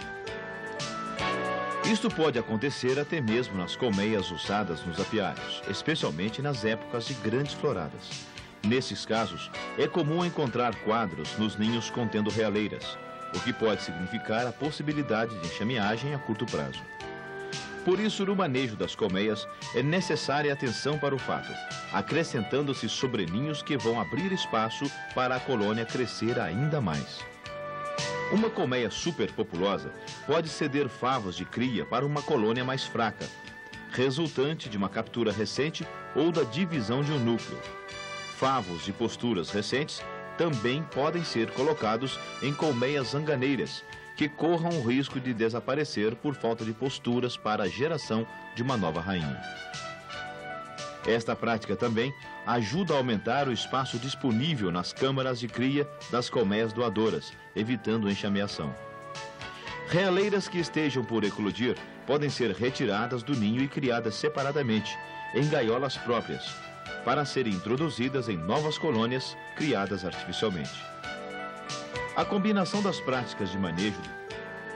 Speaker 1: Isto pode acontecer até mesmo nas colmeias usadas nos apiários, especialmente nas épocas de grandes floradas. Nesses casos, é comum encontrar quadros nos ninhos contendo realeiras, o que pode significar a possibilidade de enxameagem a curto prazo. Por isso, no manejo das colmeias, é necessária atenção para o fato, acrescentando-se sobreninhos que vão abrir espaço para a colônia crescer ainda mais. Uma colmeia superpopulosa pode ceder favos de cria para uma colônia mais fraca, resultante de uma captura recente ou da divisão de um núcleo. Favos de posturas recentes também podem ser colocados em colmeias zanganeiras, que corram o risco de desaparecer por falta de posturas para a geração de uma nova rainha. Esta prática também ajuda a aumentar o espaço disponível nas câmaras de cria das colmeias doadoras, evitando enxameação. Realeiras que estejam por eclodir podem ser retiradas do ninho e criadas separadamente, em gaiolas próprias, para serem introduzidas em novas colônias criadas artificialmente. A combinação das práticas de manejo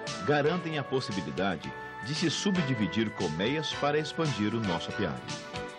Speaker 1: garantem a possibilidade de se subdividir colmeias para expandir o nosso apiário.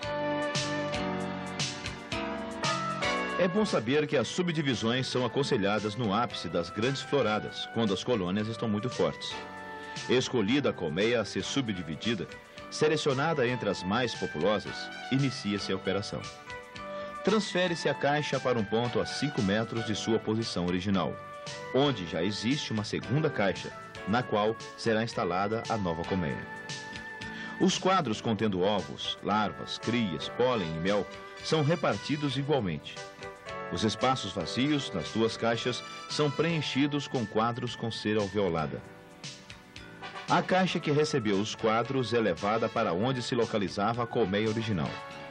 Speaker 1: É bom saber que as subdivisões são aconselhadas no ápice das grandes floradas, quando as colônias estão muito fortes. Escolhida a colmeia a ser subdividida, selecionada entre as mais populosas, inicia-se a operação. Transfere-se a caixa para um ponto a 5 metros de sua posição original, onde já existe uma segunda caixa, na qual será instalada a nova colmeia. Os quadros contendo ovos, larvas, crias, pólen e mel são repartidos igualmente. Os espaços vazios nas duas caixas são preenchidos com quadros com cera alveolada. A caixa que recebeu os quadros é levada para onde se localizava a colmeia original.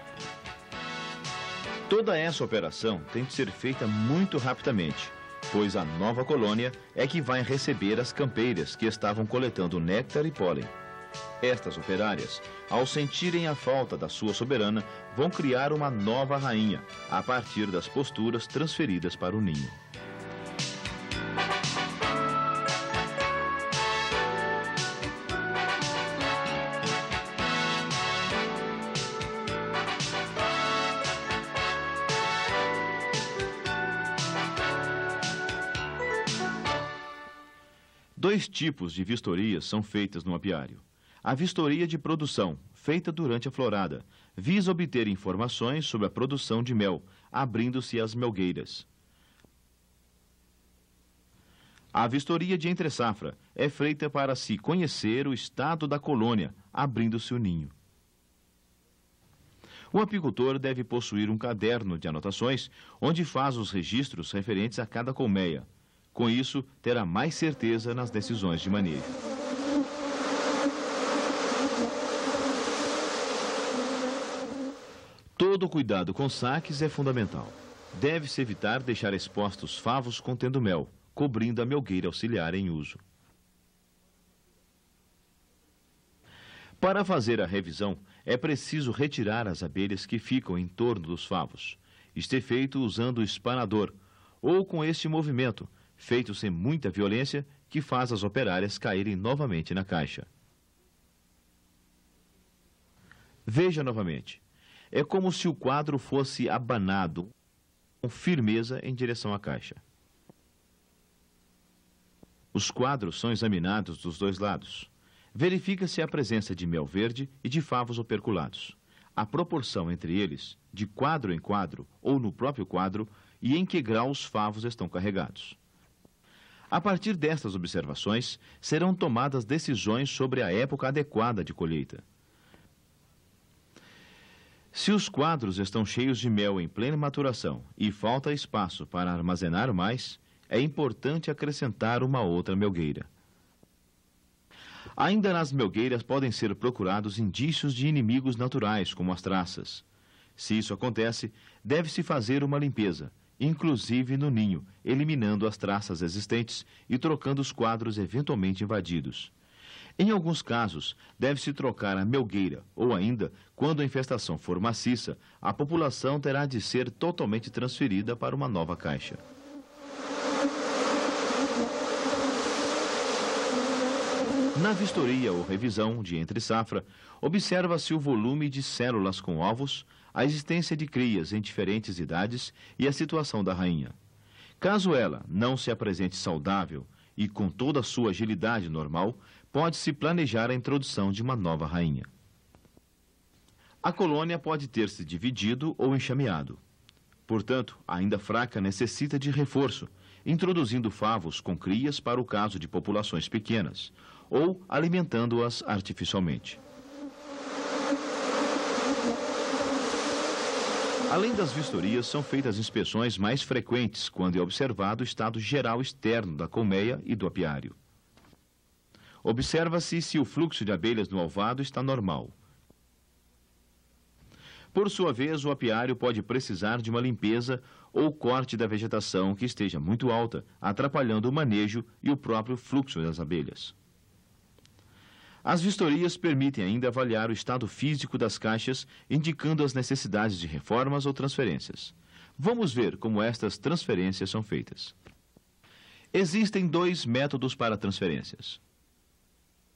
Speaker 1: Toda essa operação tem de ser feita muito rapidamente, pois a nova colônia é que vai receber as campeiras que estavam coletando néctar e pólen. Estas operárias, ao sentirem a falta da sua soberana, vão criar uma nova rainha, a partir das posturas transferidas para o ninho. Dois tipos de vistorias são feitas no apiário. A vistoria de produção, feita durante a florada, visa obter informações sobre a produção de mel, abrindo-se as melgueiras. A vistoria de entre-safra é feita para se conhecer o estado da colônia, abrindo-se o ninho. O apicultor deve possuir um caderno de anotações, onde faz os registros referentes a cada colmeia. Com isso, terá mais certeza nas decisões de manejo. Todo cuidado com saques é fundamental. Deve-se evitar deixar expostos favos contendo mel, cobrindo a melgueira auxiliar em uso. Para fazer a revisão, é preciso retirar as abelhas que ficam em torno dos favos. Isto é feito usando o espanador, ou com este movimento, feito sem muita violência, que faz as operárias caírem novamente na caixa. Veja novamente. É como se o quadro fosse abanado com firmeza em direção à caixa. Os quadros são examinados dos dois lados. Verifica-se a presença de mel verde e de favos operculados. A proporção entre eles, de quadro em quadro ou no próprio quadro, e em que grau os favos estão carregados. A partir destas observações, serão tomadas decisões sobre a época adequada de colheita. Se os quadros estão cheios de mel em plena maturação e falta espaço para armazenar mais, é importante acrescentar uma outra melgueira. Ainda nas melgueiras podem ser procurados indícios de inimigos naturais, como as traças. Se isso acontece, deve-se fazer uma limpeza, inclusive no ninho, eliminando as traças existentes e trocando os quadros eventualmente invadidos. Em alguns casos, deve-se trocar a melgueira, ou ainda, quando a infestação for maciça, a população terá de ser totalmente transferida para uma nova caixa. Na vistoria ou revisão de entre-safra, observa-se o volume de células com ovos, a existência de crias em diferentes idades e a situação da rainha. Caso ela não se apresente saudável e com toda a sua agilidade normal, pode-se planejar a introdução de uma nova rainha. A colônia pode ter se dividido ou enxameado. Portanto, ainda fraca necessita de reforço, introduzindo favos com crias para o caso de populações pequenas, ou alimentando-as artificialmente. Além das vistorias, são feitas inspeções mais frequentes quando é observado o estado geral externo da colmeia e do apiário. Observa-se se o fluxo de abelhas no alvado está normal. Por sua vez, o apiário pode precisar de uma limpeza ou corte da vegetação que esteja muito alta, atrapalhando o manejo e o próprio fluxo das abelhas. As vistorias permitem ainda avaliar o estado físico das caixas, indicando as necessidades de reformas ou transferências. Vamos ver como estas transferências são feitas. Existem dois métodos para transferências.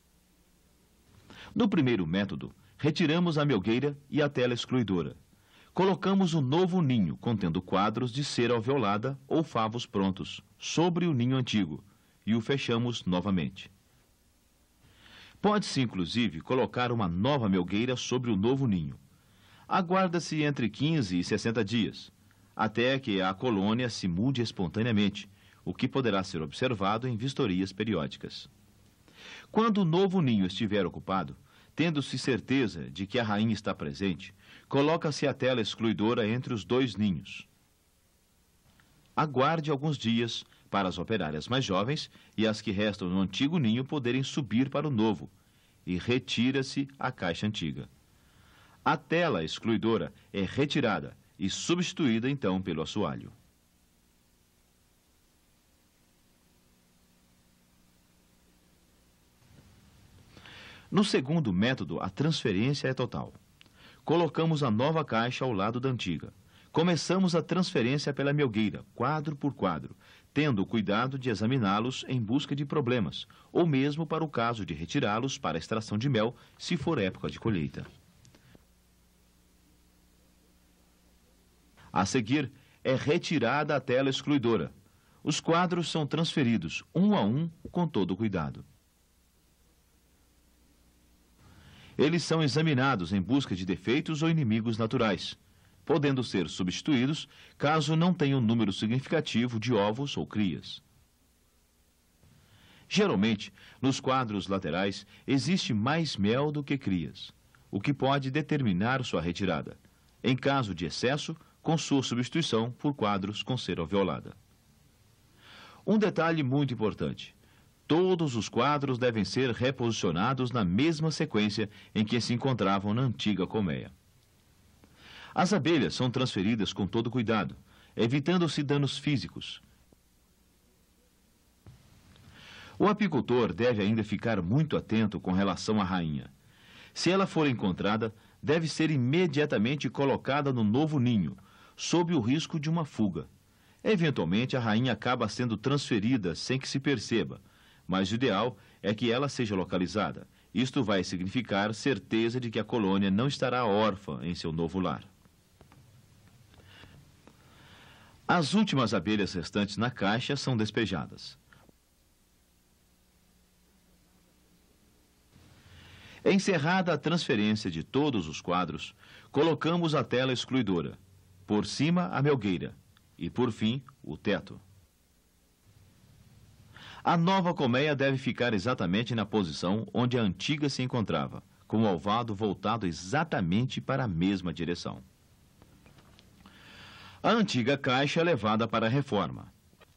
Speaker 1: No primeiro método, retiramos a melgueira e a tela excluidora. colocamos um novo ninho contendo quadros de cera alveolada ou favos prontos sobre o ninho antigo e o fechamos novamente. Pode-se, inclusive, colocar uma nova melgueira sobre o novo ninho. Aguarda-se entre 15 e 60 dias, até que a colônia se mude espontaneamente, o que poderá ser observado em vistorias periódicas. Quando o novo ninho estiver ocupado, tendo-se certeza de que a rainha está presente, coloca-se a tela excluidora entre os dois ninhos. Aguarde alguns dias para as operárias mais jovens e as que restam no antigo ninho poderem subir para o novo, e retira-se a caixa antiga. A tela excluidora é retirada e substituída então pelo assoalho. No segundo método, a transferência é total. Colocamos a nova caixa ao lado da antiga. Começamos a transferência pela melgueira, quadro por quadro, tendo o cuidado de examiná-los em busca de problemas, ou mesmo para o caso de retirá-los para a extração de mel, se for época de colheita. A seguir, é retirada a tela excluidora. Os quadros são transferidos, um a um, com todo o cuidado. Eles são examinados em busca de defeitos ou inimigos naturais, podendo ser substituídos caso não tenham número significativo de ovos ou crias. Geralmente, nos quadros laterais, existe mais mel do que crias, o que pode determinar sua retirada, em caso de excesso, com sua substituição por quadros com cera alveolada. Um detalhe muito importante: todos os quadros devem ser reposicionados na mesma sequência em que se encontravam na antiga colmeia. As abelhas são transferidas com todo cuidado, evitando-se danos físicos. O apicultor deve ainda ficar muito atento com relação à rainha. Se ela for encontrada, deve ser imediatamente colocada no novo ninho, sob o risco de uma fuga. Eventualmente, a rainha acaba sendo transferida sem que se perceba, mas o ideal é que ela seja localizada. Isto vai significar certeza de que a colônia não estará órfã em seu novo lar. As últimas abelhas restantes na caixa são despejadas. Encerrada a transferência de todos os quadros, colocamos a tela excluidora, por cima a melgueira e, por fim, o teto. A nova colmeia deve ficar exatamente na posição onde a antiga se encontrava, com o alvado voltado exatamente para a mesma direção. A antiga caixa é levada para a reforma.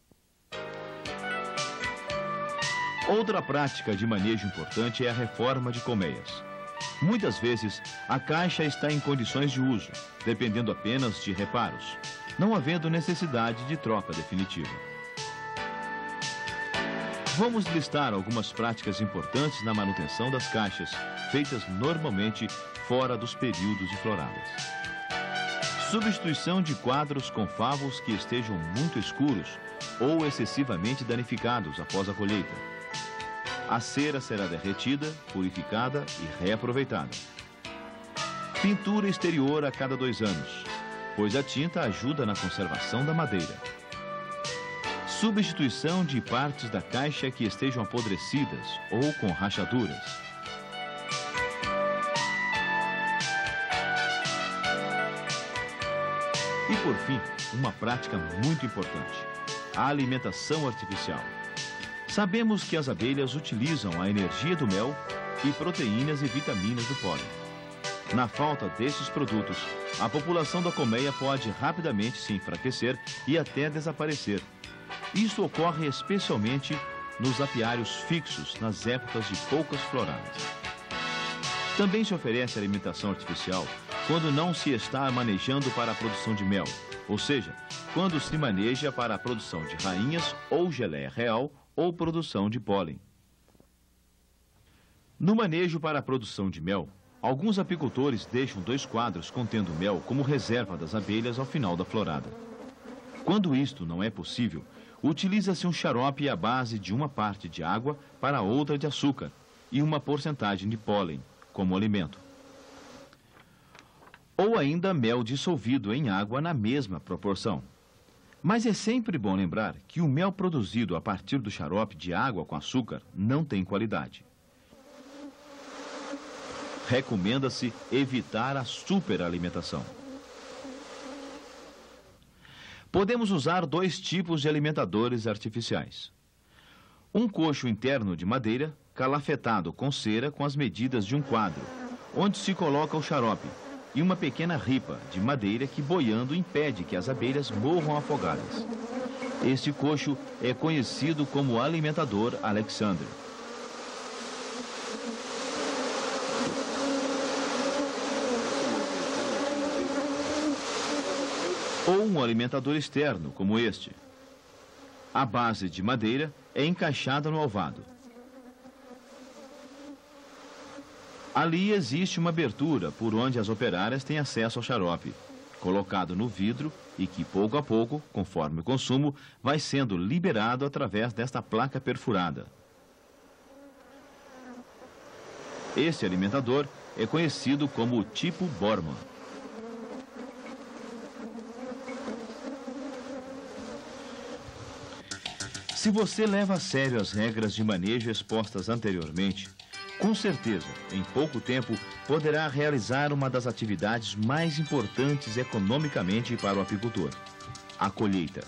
Speaker 1: Outra prática de manejo importante é a reforma de colmeias. Muitas vezes, a caixa está em condições de uso, dependendo apenas de reparos, não havendo necessidade de troca definitiva. Vamos listar algumas práticas importantes na manutenção das caixas, feitas normalmente fora dos períodos de floradas. Substituição de quadros com favos que estejam muito escuros ou excessivamente danificados após a colheita. A cera será derretida, purificada e reaproveitada. Pintura exterior a cada 2 anos, pois a tinta ajuda na conservação da madeira. Substituição de partes da caixa que estejam apodrecidas ou com rachaduras. E, por fim, uma prática muito importante: a alimentação artificial. Sabemos que as abelhas utilizam a energia do mel e proteínas e vitaminas do pólen. Na falta desses produtos, a população da colmeia pode rapidamente se enfraquecer e até desaparecer. Isso ocorre especialmente nos apiários fixos, nas épocas de poucas floradas. Também se oferece alimentação artificial quando não se está manejando para a produção de mel, ou seja, quando se maneja para a produção de rainhas ou geleia real ou produção de pólen. No manejo para a produção de mel, alguns apicultores deixam 2 quadros contendo mel como reserva das abelhas ao final da florada. Quando isto não é possível, utiliza-se um xarope à base de uma parte de água para outra de açúcar e uma porcentagem de pólen como alimento. ou ainda mel dissolvido em água na mesma proporção. Mas é sempre bom lembrar que o mel produzido a partir do xarope de água com açúcar não tem qualidade. Recomenda-se evitar a superalimentação. Podemos usar 2 tipos de alimentadores artificiais. Um coxo interno de madeira, calafetado com cera com as medidas de um quadro, onde se coloca o xarope, e uma pequena ripa de madeira que, boiando, impede que as abelhas morram afogadas. Este coxo é conhecido como alimentador Alexander. Ou um alimentador externo, como este. A base de madeira é encaixada no ovado. Ali existe uma abertura por onde as operárias têm acesso ao xarope, colocado no vidro e que, pouco a pouco, conforme o consumo, vai sendo liberado através desta placa perfurada. Este alimentador é conhecido como o tipo Bormann. Se você leva a sério as regras de manejo expostas anteriormente, com certeza, em pouco tempo, poderá realizar uma das atividades mais importantes economicamente para o apicultor: a colheita.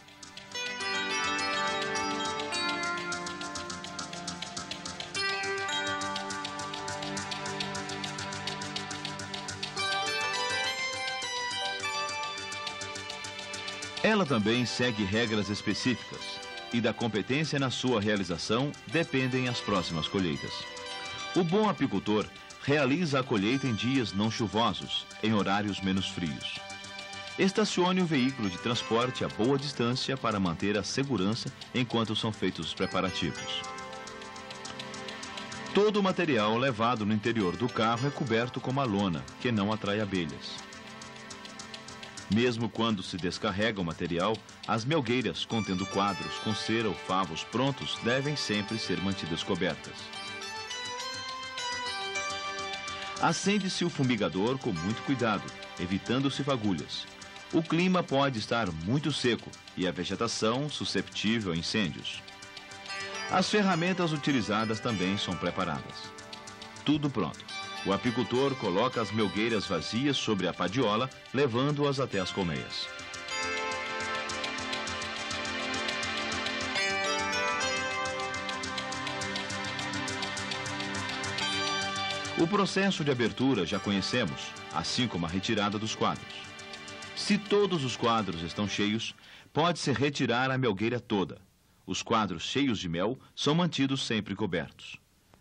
Speaker 1: Ela também segue regras específicas, e da competência na sua realização dependem as próximas colheitas. O bom apicultor realiza a colheita em dias não chuvosos, em horários menos frios. Estacione o veículo de transporte a boa distância para manter a segurança enquanto são feitos os preparativos. Todo o material levado no interior do carro é coberto com uma lona, que não atrai abelhas. Mesmo quando se descarrega o material, as melgueiras contendo quadros com cera ou favos prontos devem sempre ser mantidas cobertas. Acende-se o fumigador com muito cuidado, evitando-se fagulhas. O clima pode estar muito seco e a vegetação susceptível a incêndios. As ferramentas utilizadas também são preparadas. Tudo pronto. O apicultor coloca as melgueiras vazias sobre a padiola, levando-as até as colmeias. O processo de abertura já conhecemos, assim como a retirada dos quadros. Se todos os quadros estão cheios, pode-se retirar a melgueira toda. Os quadros cheios de mel são mantidos sempre cobertos.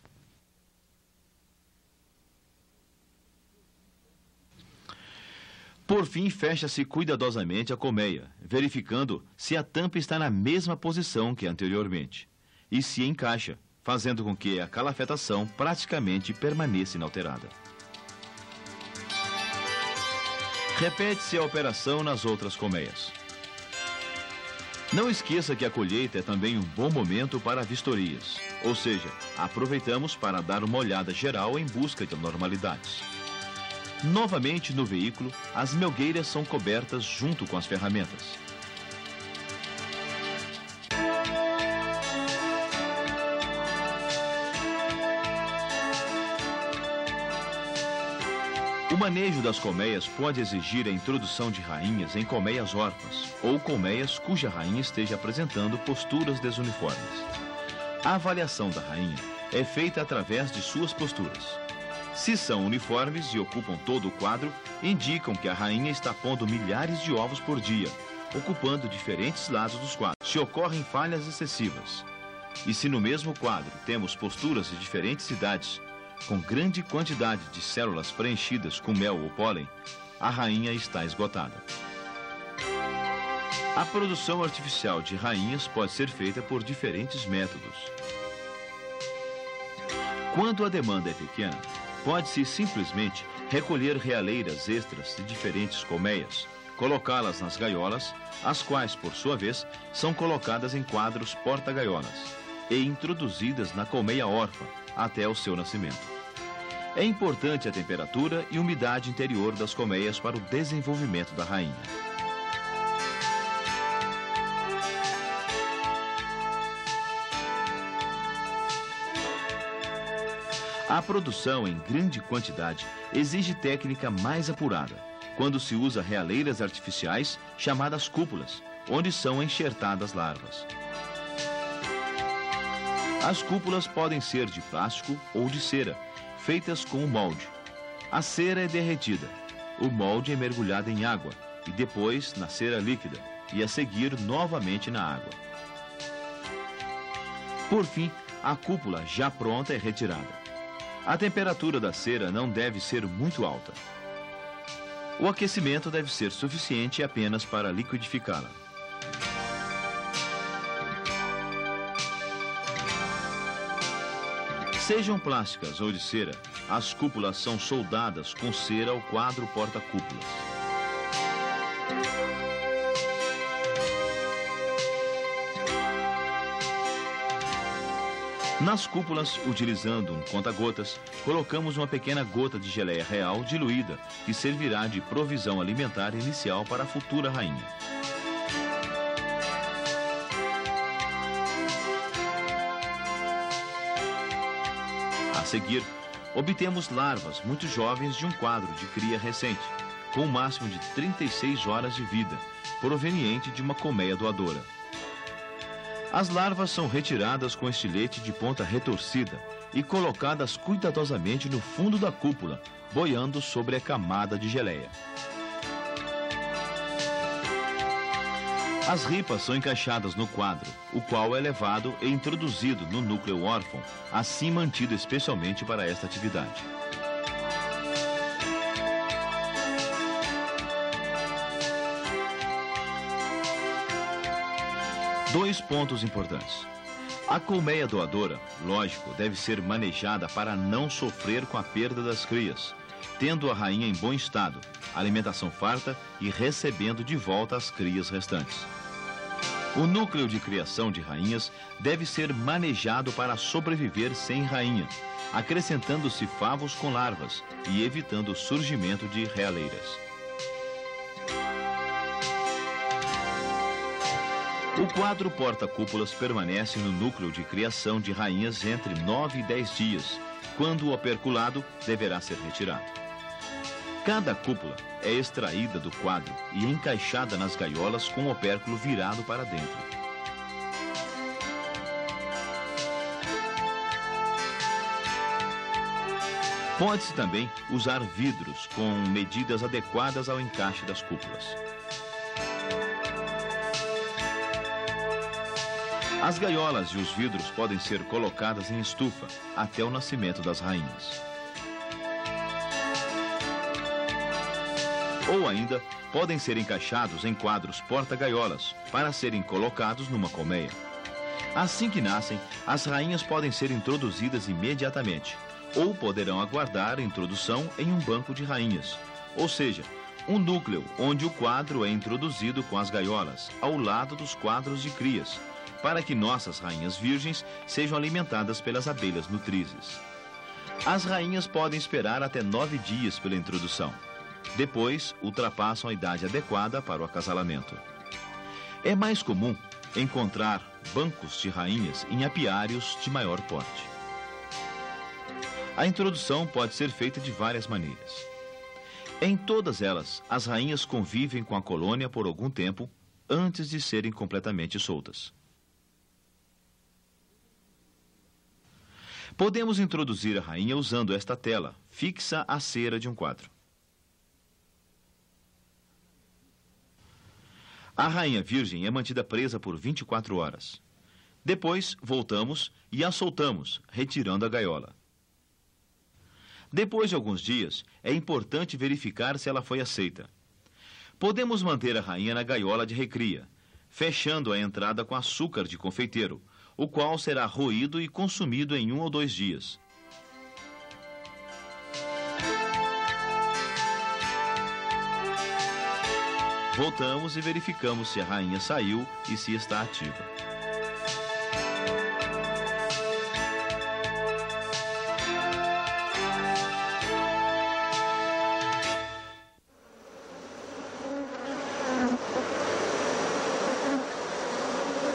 Speaker 1: Por fim, fecha-se cuidadosamente a colmeia, verificando se a tampa está na mesma posição que anteriormente, e se encaixa, fazendo com que a calafetação praticamente permaneça inalterada. Repete-se a operação nas outras colmeias. Não esqueça que a colheita é também um bom momento para vistorias, ou seja, aproveitamos para dar uma olhada geral em busca de normalidades. Novamente no veículo, as melgueiras são cobertas junto com as ferramentas. O manejo das colmeias pode exigir a introdução de rainhas em colmeias órfãs ou colmeias cuja rainha esteja apresentando posturas desuniformes. A avaliação da rainha é feita através de suas posturas. Se são uniformes e ocupam todo o quadro, indicam que a rainha está pondo milhares de ovos por dia, ocupando diferentes lados dos quadros. Se ocorrem falhas excessivas, e se no mesmo quadro temos posturas de diferentes idades, com grande quantidade de células preenchidas com mel ou pólen, a rainha está esgotada. A produção artificial de rainhas pode ser feita por diferentes métodos. Quando a demanda é pequena, pode-se simplesmente recolher realeiras extras de diferentes colmeias, colocá-las nas gaiolas, as quais, por sua vez, são colocadas em quadros porta-gaiolas e introduzidas na colmeia órfã até o seu nascimento. É importante a temperatura e umidade interior das colmeias para o desenvolvimento da rainha. A produção em grande quantidade exige técnica mais apurada, quando se usa realeiras artificiais chamadas cúpulas, onde são enxertadas larvas. As cúpulas podem ser de plástico ou de cera, feitas com o molde. A cera é derretida, o molde é mergulhado em água e depois na cera líquida e a seguir novamente na água. Por fim, a cúpula já pronta é retirada. A temperatura da cera não deve ser muito alta. O aquecimento deve ser suficiente apenas para liquidificá-la. Sejam plásticas ou de cera, as cúpulas são soldadas com cera ao quadro porta-cúpulas. Nas cúpulas, utilizando um conta-gotas, colocamos uma pequena gota de geleia real diluída, que servirá de provisão alimentar inicial para a futura rainha. A seguir, obtemos larvas muito jovens de um quadro de cria recente, com um máximo de 36 horas de vida, proveniente de uma colmeia doadora. As larvas são retiradas com estilete de ponta retorcida e colocadas cuidadosamente no fundo da cúpula, boiando sobre a camada de geleia. As ripas são encaixadas no quadro, o qual é levado e introduzido no núcleo órfão, assim mantido especialmente para esta atividade. Dois pontos importantes. A colmeia doadora, lógico, deve ser manejada para não sofrer com a perda das crias, tendo a rainha em bom estado, alimentação farta e recebendo de volta as crias restantes. O núcleo de criação de rainhas deve ser manejado para sobreviver sem rainha, acrescentando-se favos com larvas e evitando o surgimento de realeiras. O quadro porta-cúpulas permanece no núcleo de criação de rainhas entre 9 e 10 dias, quando o operculado deverá ser retirado. Cada cúpula é extraída do quadro e encaixada nas gaiolas com o opérculo virado para dentro. Pode-se também usar vidros com medidas adequadas ao encaixe das cúpulas. As gaiolas e os vidros podem ser colocadas em estufa até o nascimento das rainhas. Ou ainda, podem ser encaixados em quadros porta-gaiolas para serem colocados numa colmeia. Assim que nascem, as rainhas podem ser introduzidas imediatamente, ou poderão aguardar a introdução em um banco de rainhas, ou seja, um núcleo onde o quadro é introduzido com as gaiolas, ao lado dos quadros de crias, para que nossas rainhas virgens sejam alimentadas pelas abelhas nutrizes. As rainhas podem esperar até 9 dias pela introdução. Depois, ultrapassam a idade adequada para o acasalamento. É mais comum encontrar bancos de rainhas em apiários de maior porte. A introdução pode ser feita de várias maneiras. Em todas elas, as rainhas convivem com a colônia por algum tempo antes de serem completamente soltas. Podemos introduzir a rainha usando esta tela, fixa à cera de um quadro. A rainha virgem é mantida presa por 24 horas. Depois, voltamos e a soltamos, retirando a gaiola. Depois de alguns dias, é importante verificar se ela foi aceita. Podemos manter a rainha na gaiola de recria, fechando a entrada com açúcar de confeiteiro, o qual será roído e consumido em 1 ou 2 dias. Voltamos e verificamos se a rainha saiu e se está ativa.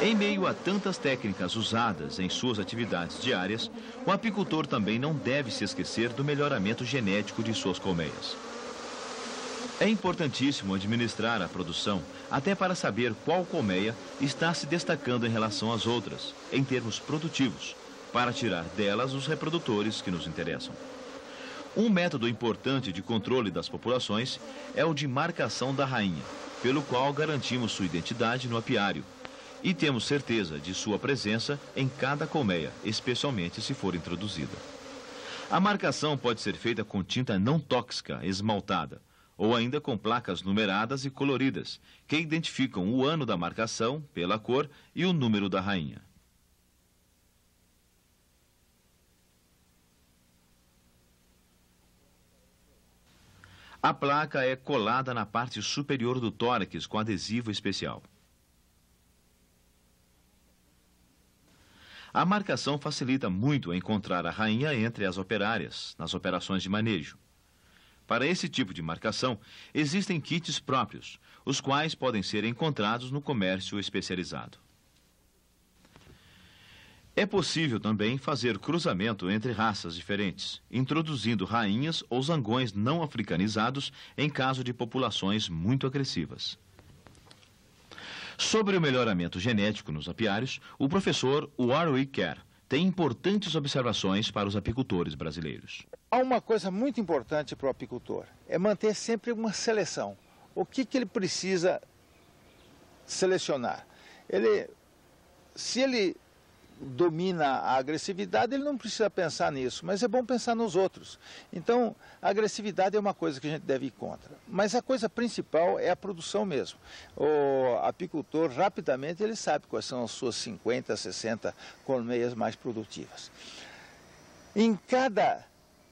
Speaker 1: Em meio a tantas técnicas usadas em suas atividades diárias, o apicultor também não deve se esquecer do melhoramento genético de suas colmeias. É importantíssimo administrar a produção até para saber qual colmeia está se destacando em relação às outras, em termos produtivos, para tirar delas os reprodutores que nos interessam. Um método importante de controle das populações é o de marcação da rainha, pelo qual garantimos sua identidade no apiário e temos certeza de sua presença em cada colmeia, especialmente se for introduzida. A marcação pode ser feita com tinta não tóxica esmaltada, ou ainda com placas numeradas e coloridas, que identificam o ano da marcação pela cor e o número da rainha. A placa é colada na parte superior do tórax com adesivo especial. A marcação facilita muito encontrar a rainha entre as operárias, nas operações de manejo. Para esse tipo de marcação, existem kits próprios, os quais podem ser encontrados no comércio especializado. É possível também fazer cruzamento entre raças diferentes, introduzindo rainhas ou zangões não africanizados em caso de populações muito agressivas. Sobre o melhoramento genético nos apiários, o professor Warwick Kerr tem importantes observações para os apicultores brasileiros.
Speaker 3: Há uma coisa muito importante para o apicultor, é manter sempre uma seleção. O que ele precisa selecionar? Se ele domina a agressividade, ele não precisa pensar nisso, mas é bom pensar nos outros. Então, a agressividade é uma coisa que a gente deve ir contra. Mas a coisa principal é a produção mesmo. O apicultor, rapidamente, ele sabe quais são as suas 50, 60 colmeias mais produtivas. Em cada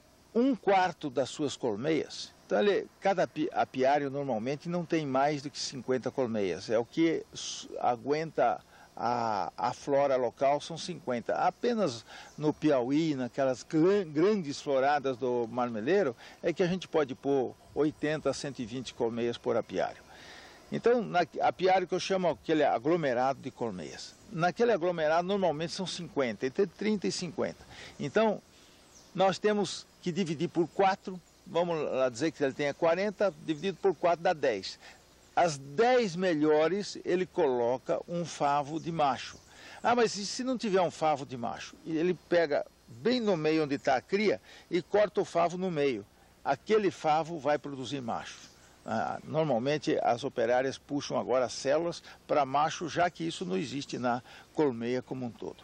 Speaker 3: 1/4 das suas colmeias, então cada apiário normalmente não tem mais do que 50 colmeias, é o que aguenta a flora local, são 50. Apenas no Piauí, naquelas grandes floradas do Marmeleiro, é que a gente pode pôr 80 a 120 colmeias por apiário. Então, apiário que eu chamo aquele aglomerado de colmeias. Naquele aglomerado, normalmente são 50, entre 30 e 50. Então, nós temos que dividir por 4, vamos lá dizer que ele tenha 40, dividido por 4 dá 10. As 10 melhores, ele coloca um favo de macho. Ah, mas e se não tiver um favo de macho? Ele pega bem no meio onde está a cria e corta o favo no meio. Aquele favo vai produzir macho. Normalmente as operárias puxam agora as células para macho, já que isso não existe na colmeia como um todo.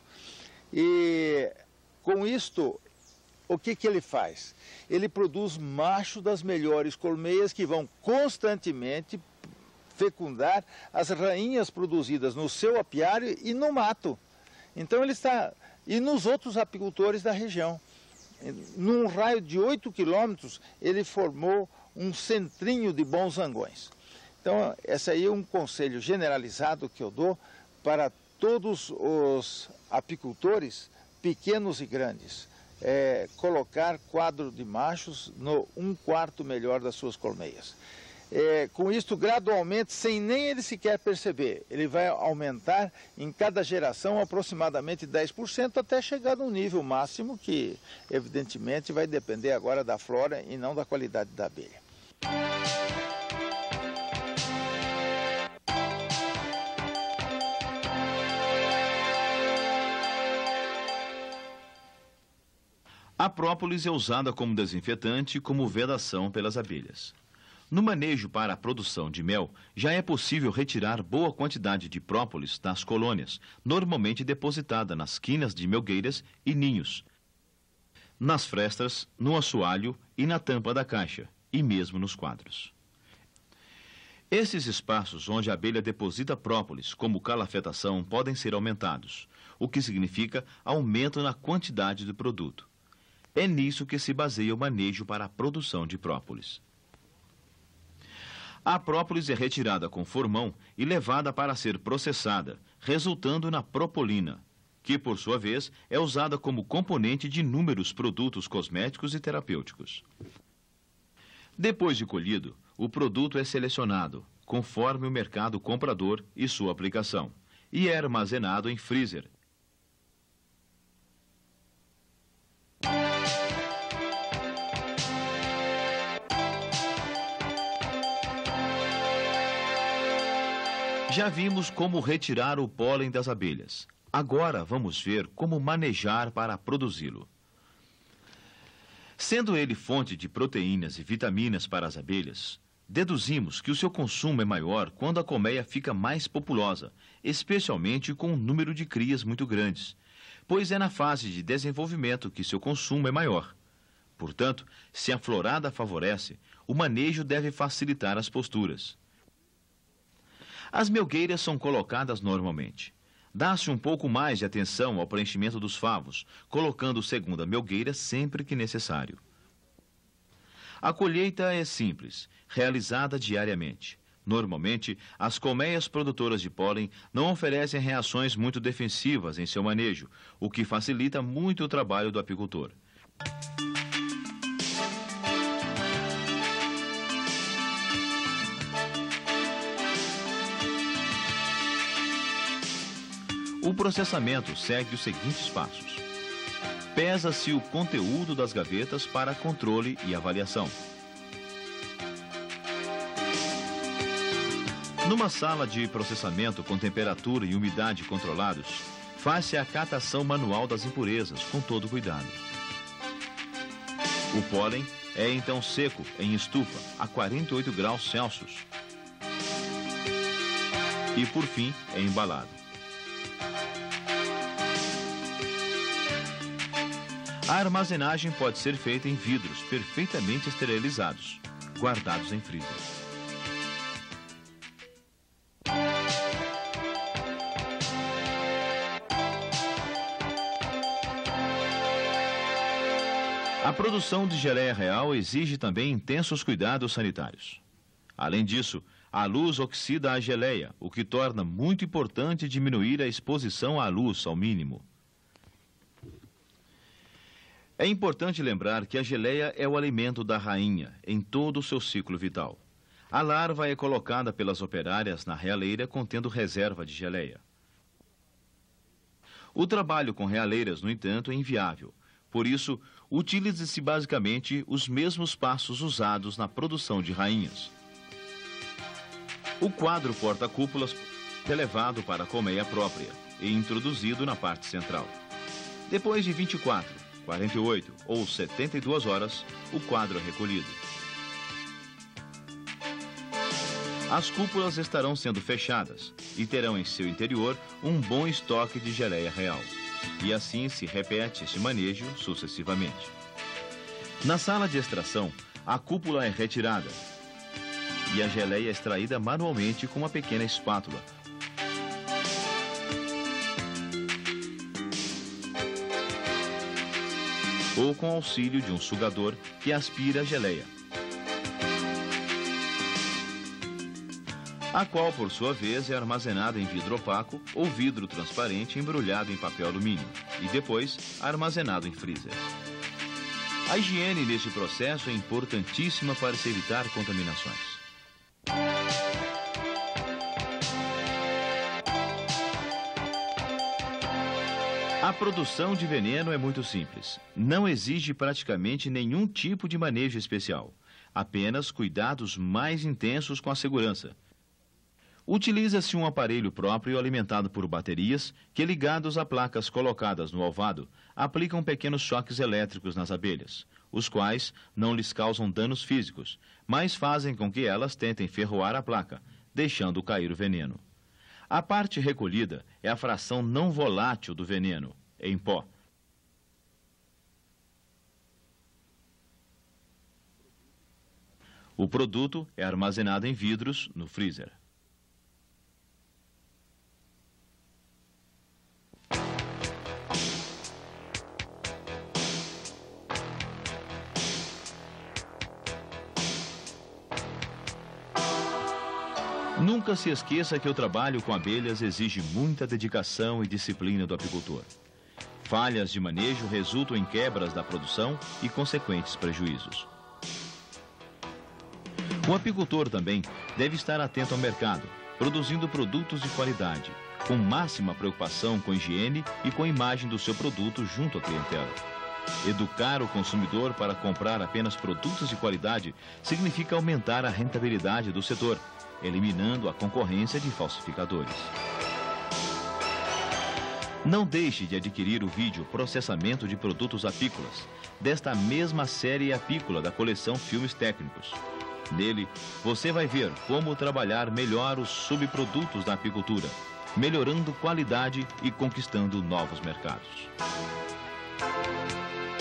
Speaker 3: E com isto, o que ele faz? Ele produz macho das melhores colmeias que vão constantemente fecundar as rainhas produzidas no seu apiário e no mato. Então ele está... E nos outros apicultores da região. Num raio de 8 quilômetros, ele formou um centrinho de bons zangões. Então, esse aí é um conselho generalizado que eu dou para todos os apicultores, pequenos e grandes. Colocar quadro de machos no 1/4 melhor das suas colmeias. Com isso, gradualmente, sem nem ele sequer perceber, ele vai aumentar em cada geração aproximadamente 10% até chegar num nível máximo que, evidentemente, vai depender agora da flora e não da qualidade da abelha.
Speaker 1: A própolis é usada como desinfetante e como vedação pelas abelhas. No manejo para a produção de mel, já é possível retirar boa quantidade de própolis das colônias, normalmente depositada nas quinas de melgueiras e ninhos, nas frestas, no assoalho e na tampa da caixa, e mesmo nos quadros. Esses espaços onde a abelha deposita própolis, como calafetação, podem ser aumentados, o que significa aumento na quantidade do produto. É nisso que se baseia o manejo para a produção de própolis. A própolis é retirada com formão e levada para ser processada, resultando na propolina, que, por sua vez, é usada como componente de inúmeros produtos cosméticos e terapêuticos. Depois de colhido, o produto é selecionado, conforme o mercado comprador e sua aplicação, e é armazenado em freezer. Já vimos como retirar o pólen das abelhas. Agora vamos ver como manejar para produzi-lo. Sendo ele fonte de proteínas e vitaminas para as abelhas, deduzimos que o seu consumo é maior quando a colmeia fica mais populosa, especialmente com um número de crias muito grandes, pois é na fase de desenvolvimento que seu consumo é maior. Portanto, se a florada favorece, o manejo deve facilitar as posturas. As melgueiras são colocadas normalmente. Dá-se um pouco mais de atenção ao preenchimento dos favos, colocando segunda melgueira sempre que necessário. A colheita é simples, realizada diariamente. Normalmente, as colmeias produtoras de pólen não oferecem reações muito defensivas em seu manejo, o que facilita muito o trabalho do apicultor. O processamento segue os seguintes passos. Pesa-se o conteúdo das gavetas para controle e avaliação. Numa sala de processamento com temperatura e umidade controlados, faz-se a catação manual das impurezas com todo cuidado. O pólen é então seco em estufa a 48 graus Celsius. E, por fim, é embalado. A armazenagem pode ser feita em vidros perfeitamente esterilizados, guardados em freezer. A produção de geleia real exige também intensos cuidados sanitários. Além disso, a luz oxida a geleia, o que torna muito importante diminuir a exposição à luz ao mínimo. É importante lembrar que a geleia é o alimento da rainha em todo o seu ciclo vital. A larva é colocada pelas operárias na realeira contendo reserva de geleia. O trabalho com realeiras, no entanto, é inviável. Por isso, utiliza-se basicamente os mesmos passos usados na produção de rainhas. O quadro porta-cúpulas é levado para a colmeia própria e introduzido na parte central. Depois de 24, 48 ou 72 horas, o quadro é recolhido. As cúpulas estarão sendo fechadas e terão em seu interior um bom estoque de geleia real. E assim se repete esse manejo sucessivamente. Na sala de extração, a cúpula é retirada e a geleia é extraída manualmente com uma pequena espátula. Ou com auxílio de um sugador que aspira a geleia, a qual, por sua vez, é armazenada em vidro opaco ou vidro transparente embrulhado em papel alumínio e depois armazenado em freezer. A higiene neste processo é importantíssima para se evitar contaminações. A produção de veneno é muito simples. Não exige praticamente nenhum tipo de manejo especial. Apenas cuidados mais intensos com a segurança. Utiliza-se um aparelho próprio alimentado por baterias que, ligados a placas colocadas no alvado, aplicam pequenos choques elétricos nas abelhas, os quais não lhes causam danos físicos, mas fazem com que elas tentem ferroar a placa, deixando cair o veneno. A parte recolhida é a fração não volátil do veneno, em pó. O produto é armazenado em vidros no freezer. Nunca se esqueça que o trabalho com abelhas exige muita dedicação e disciplina do apicultor. Falhas de manejo resultam em quebras da produção e consequentes prejuízos. O apicultor também deve estar atento ao mercado, produzindo produtos de qualidade, com máxima preocupação com higiene e com a imagem do seu produto junto à clientela. Educar o consumidor para comprar apenas produtos de qualidade significa aumentar a rentabilidade do setor, eliminando a concorrência de falsificadores. Não deixe de adquirir o vídeo Processamento de Produtos Apícolas, desta mesma série apícola da coleção Filmes Técnicos. Nele, você vai ver como trabalhar melhor os subprodutos da apicultura, melhorando qualidade e conquistando novos mercados.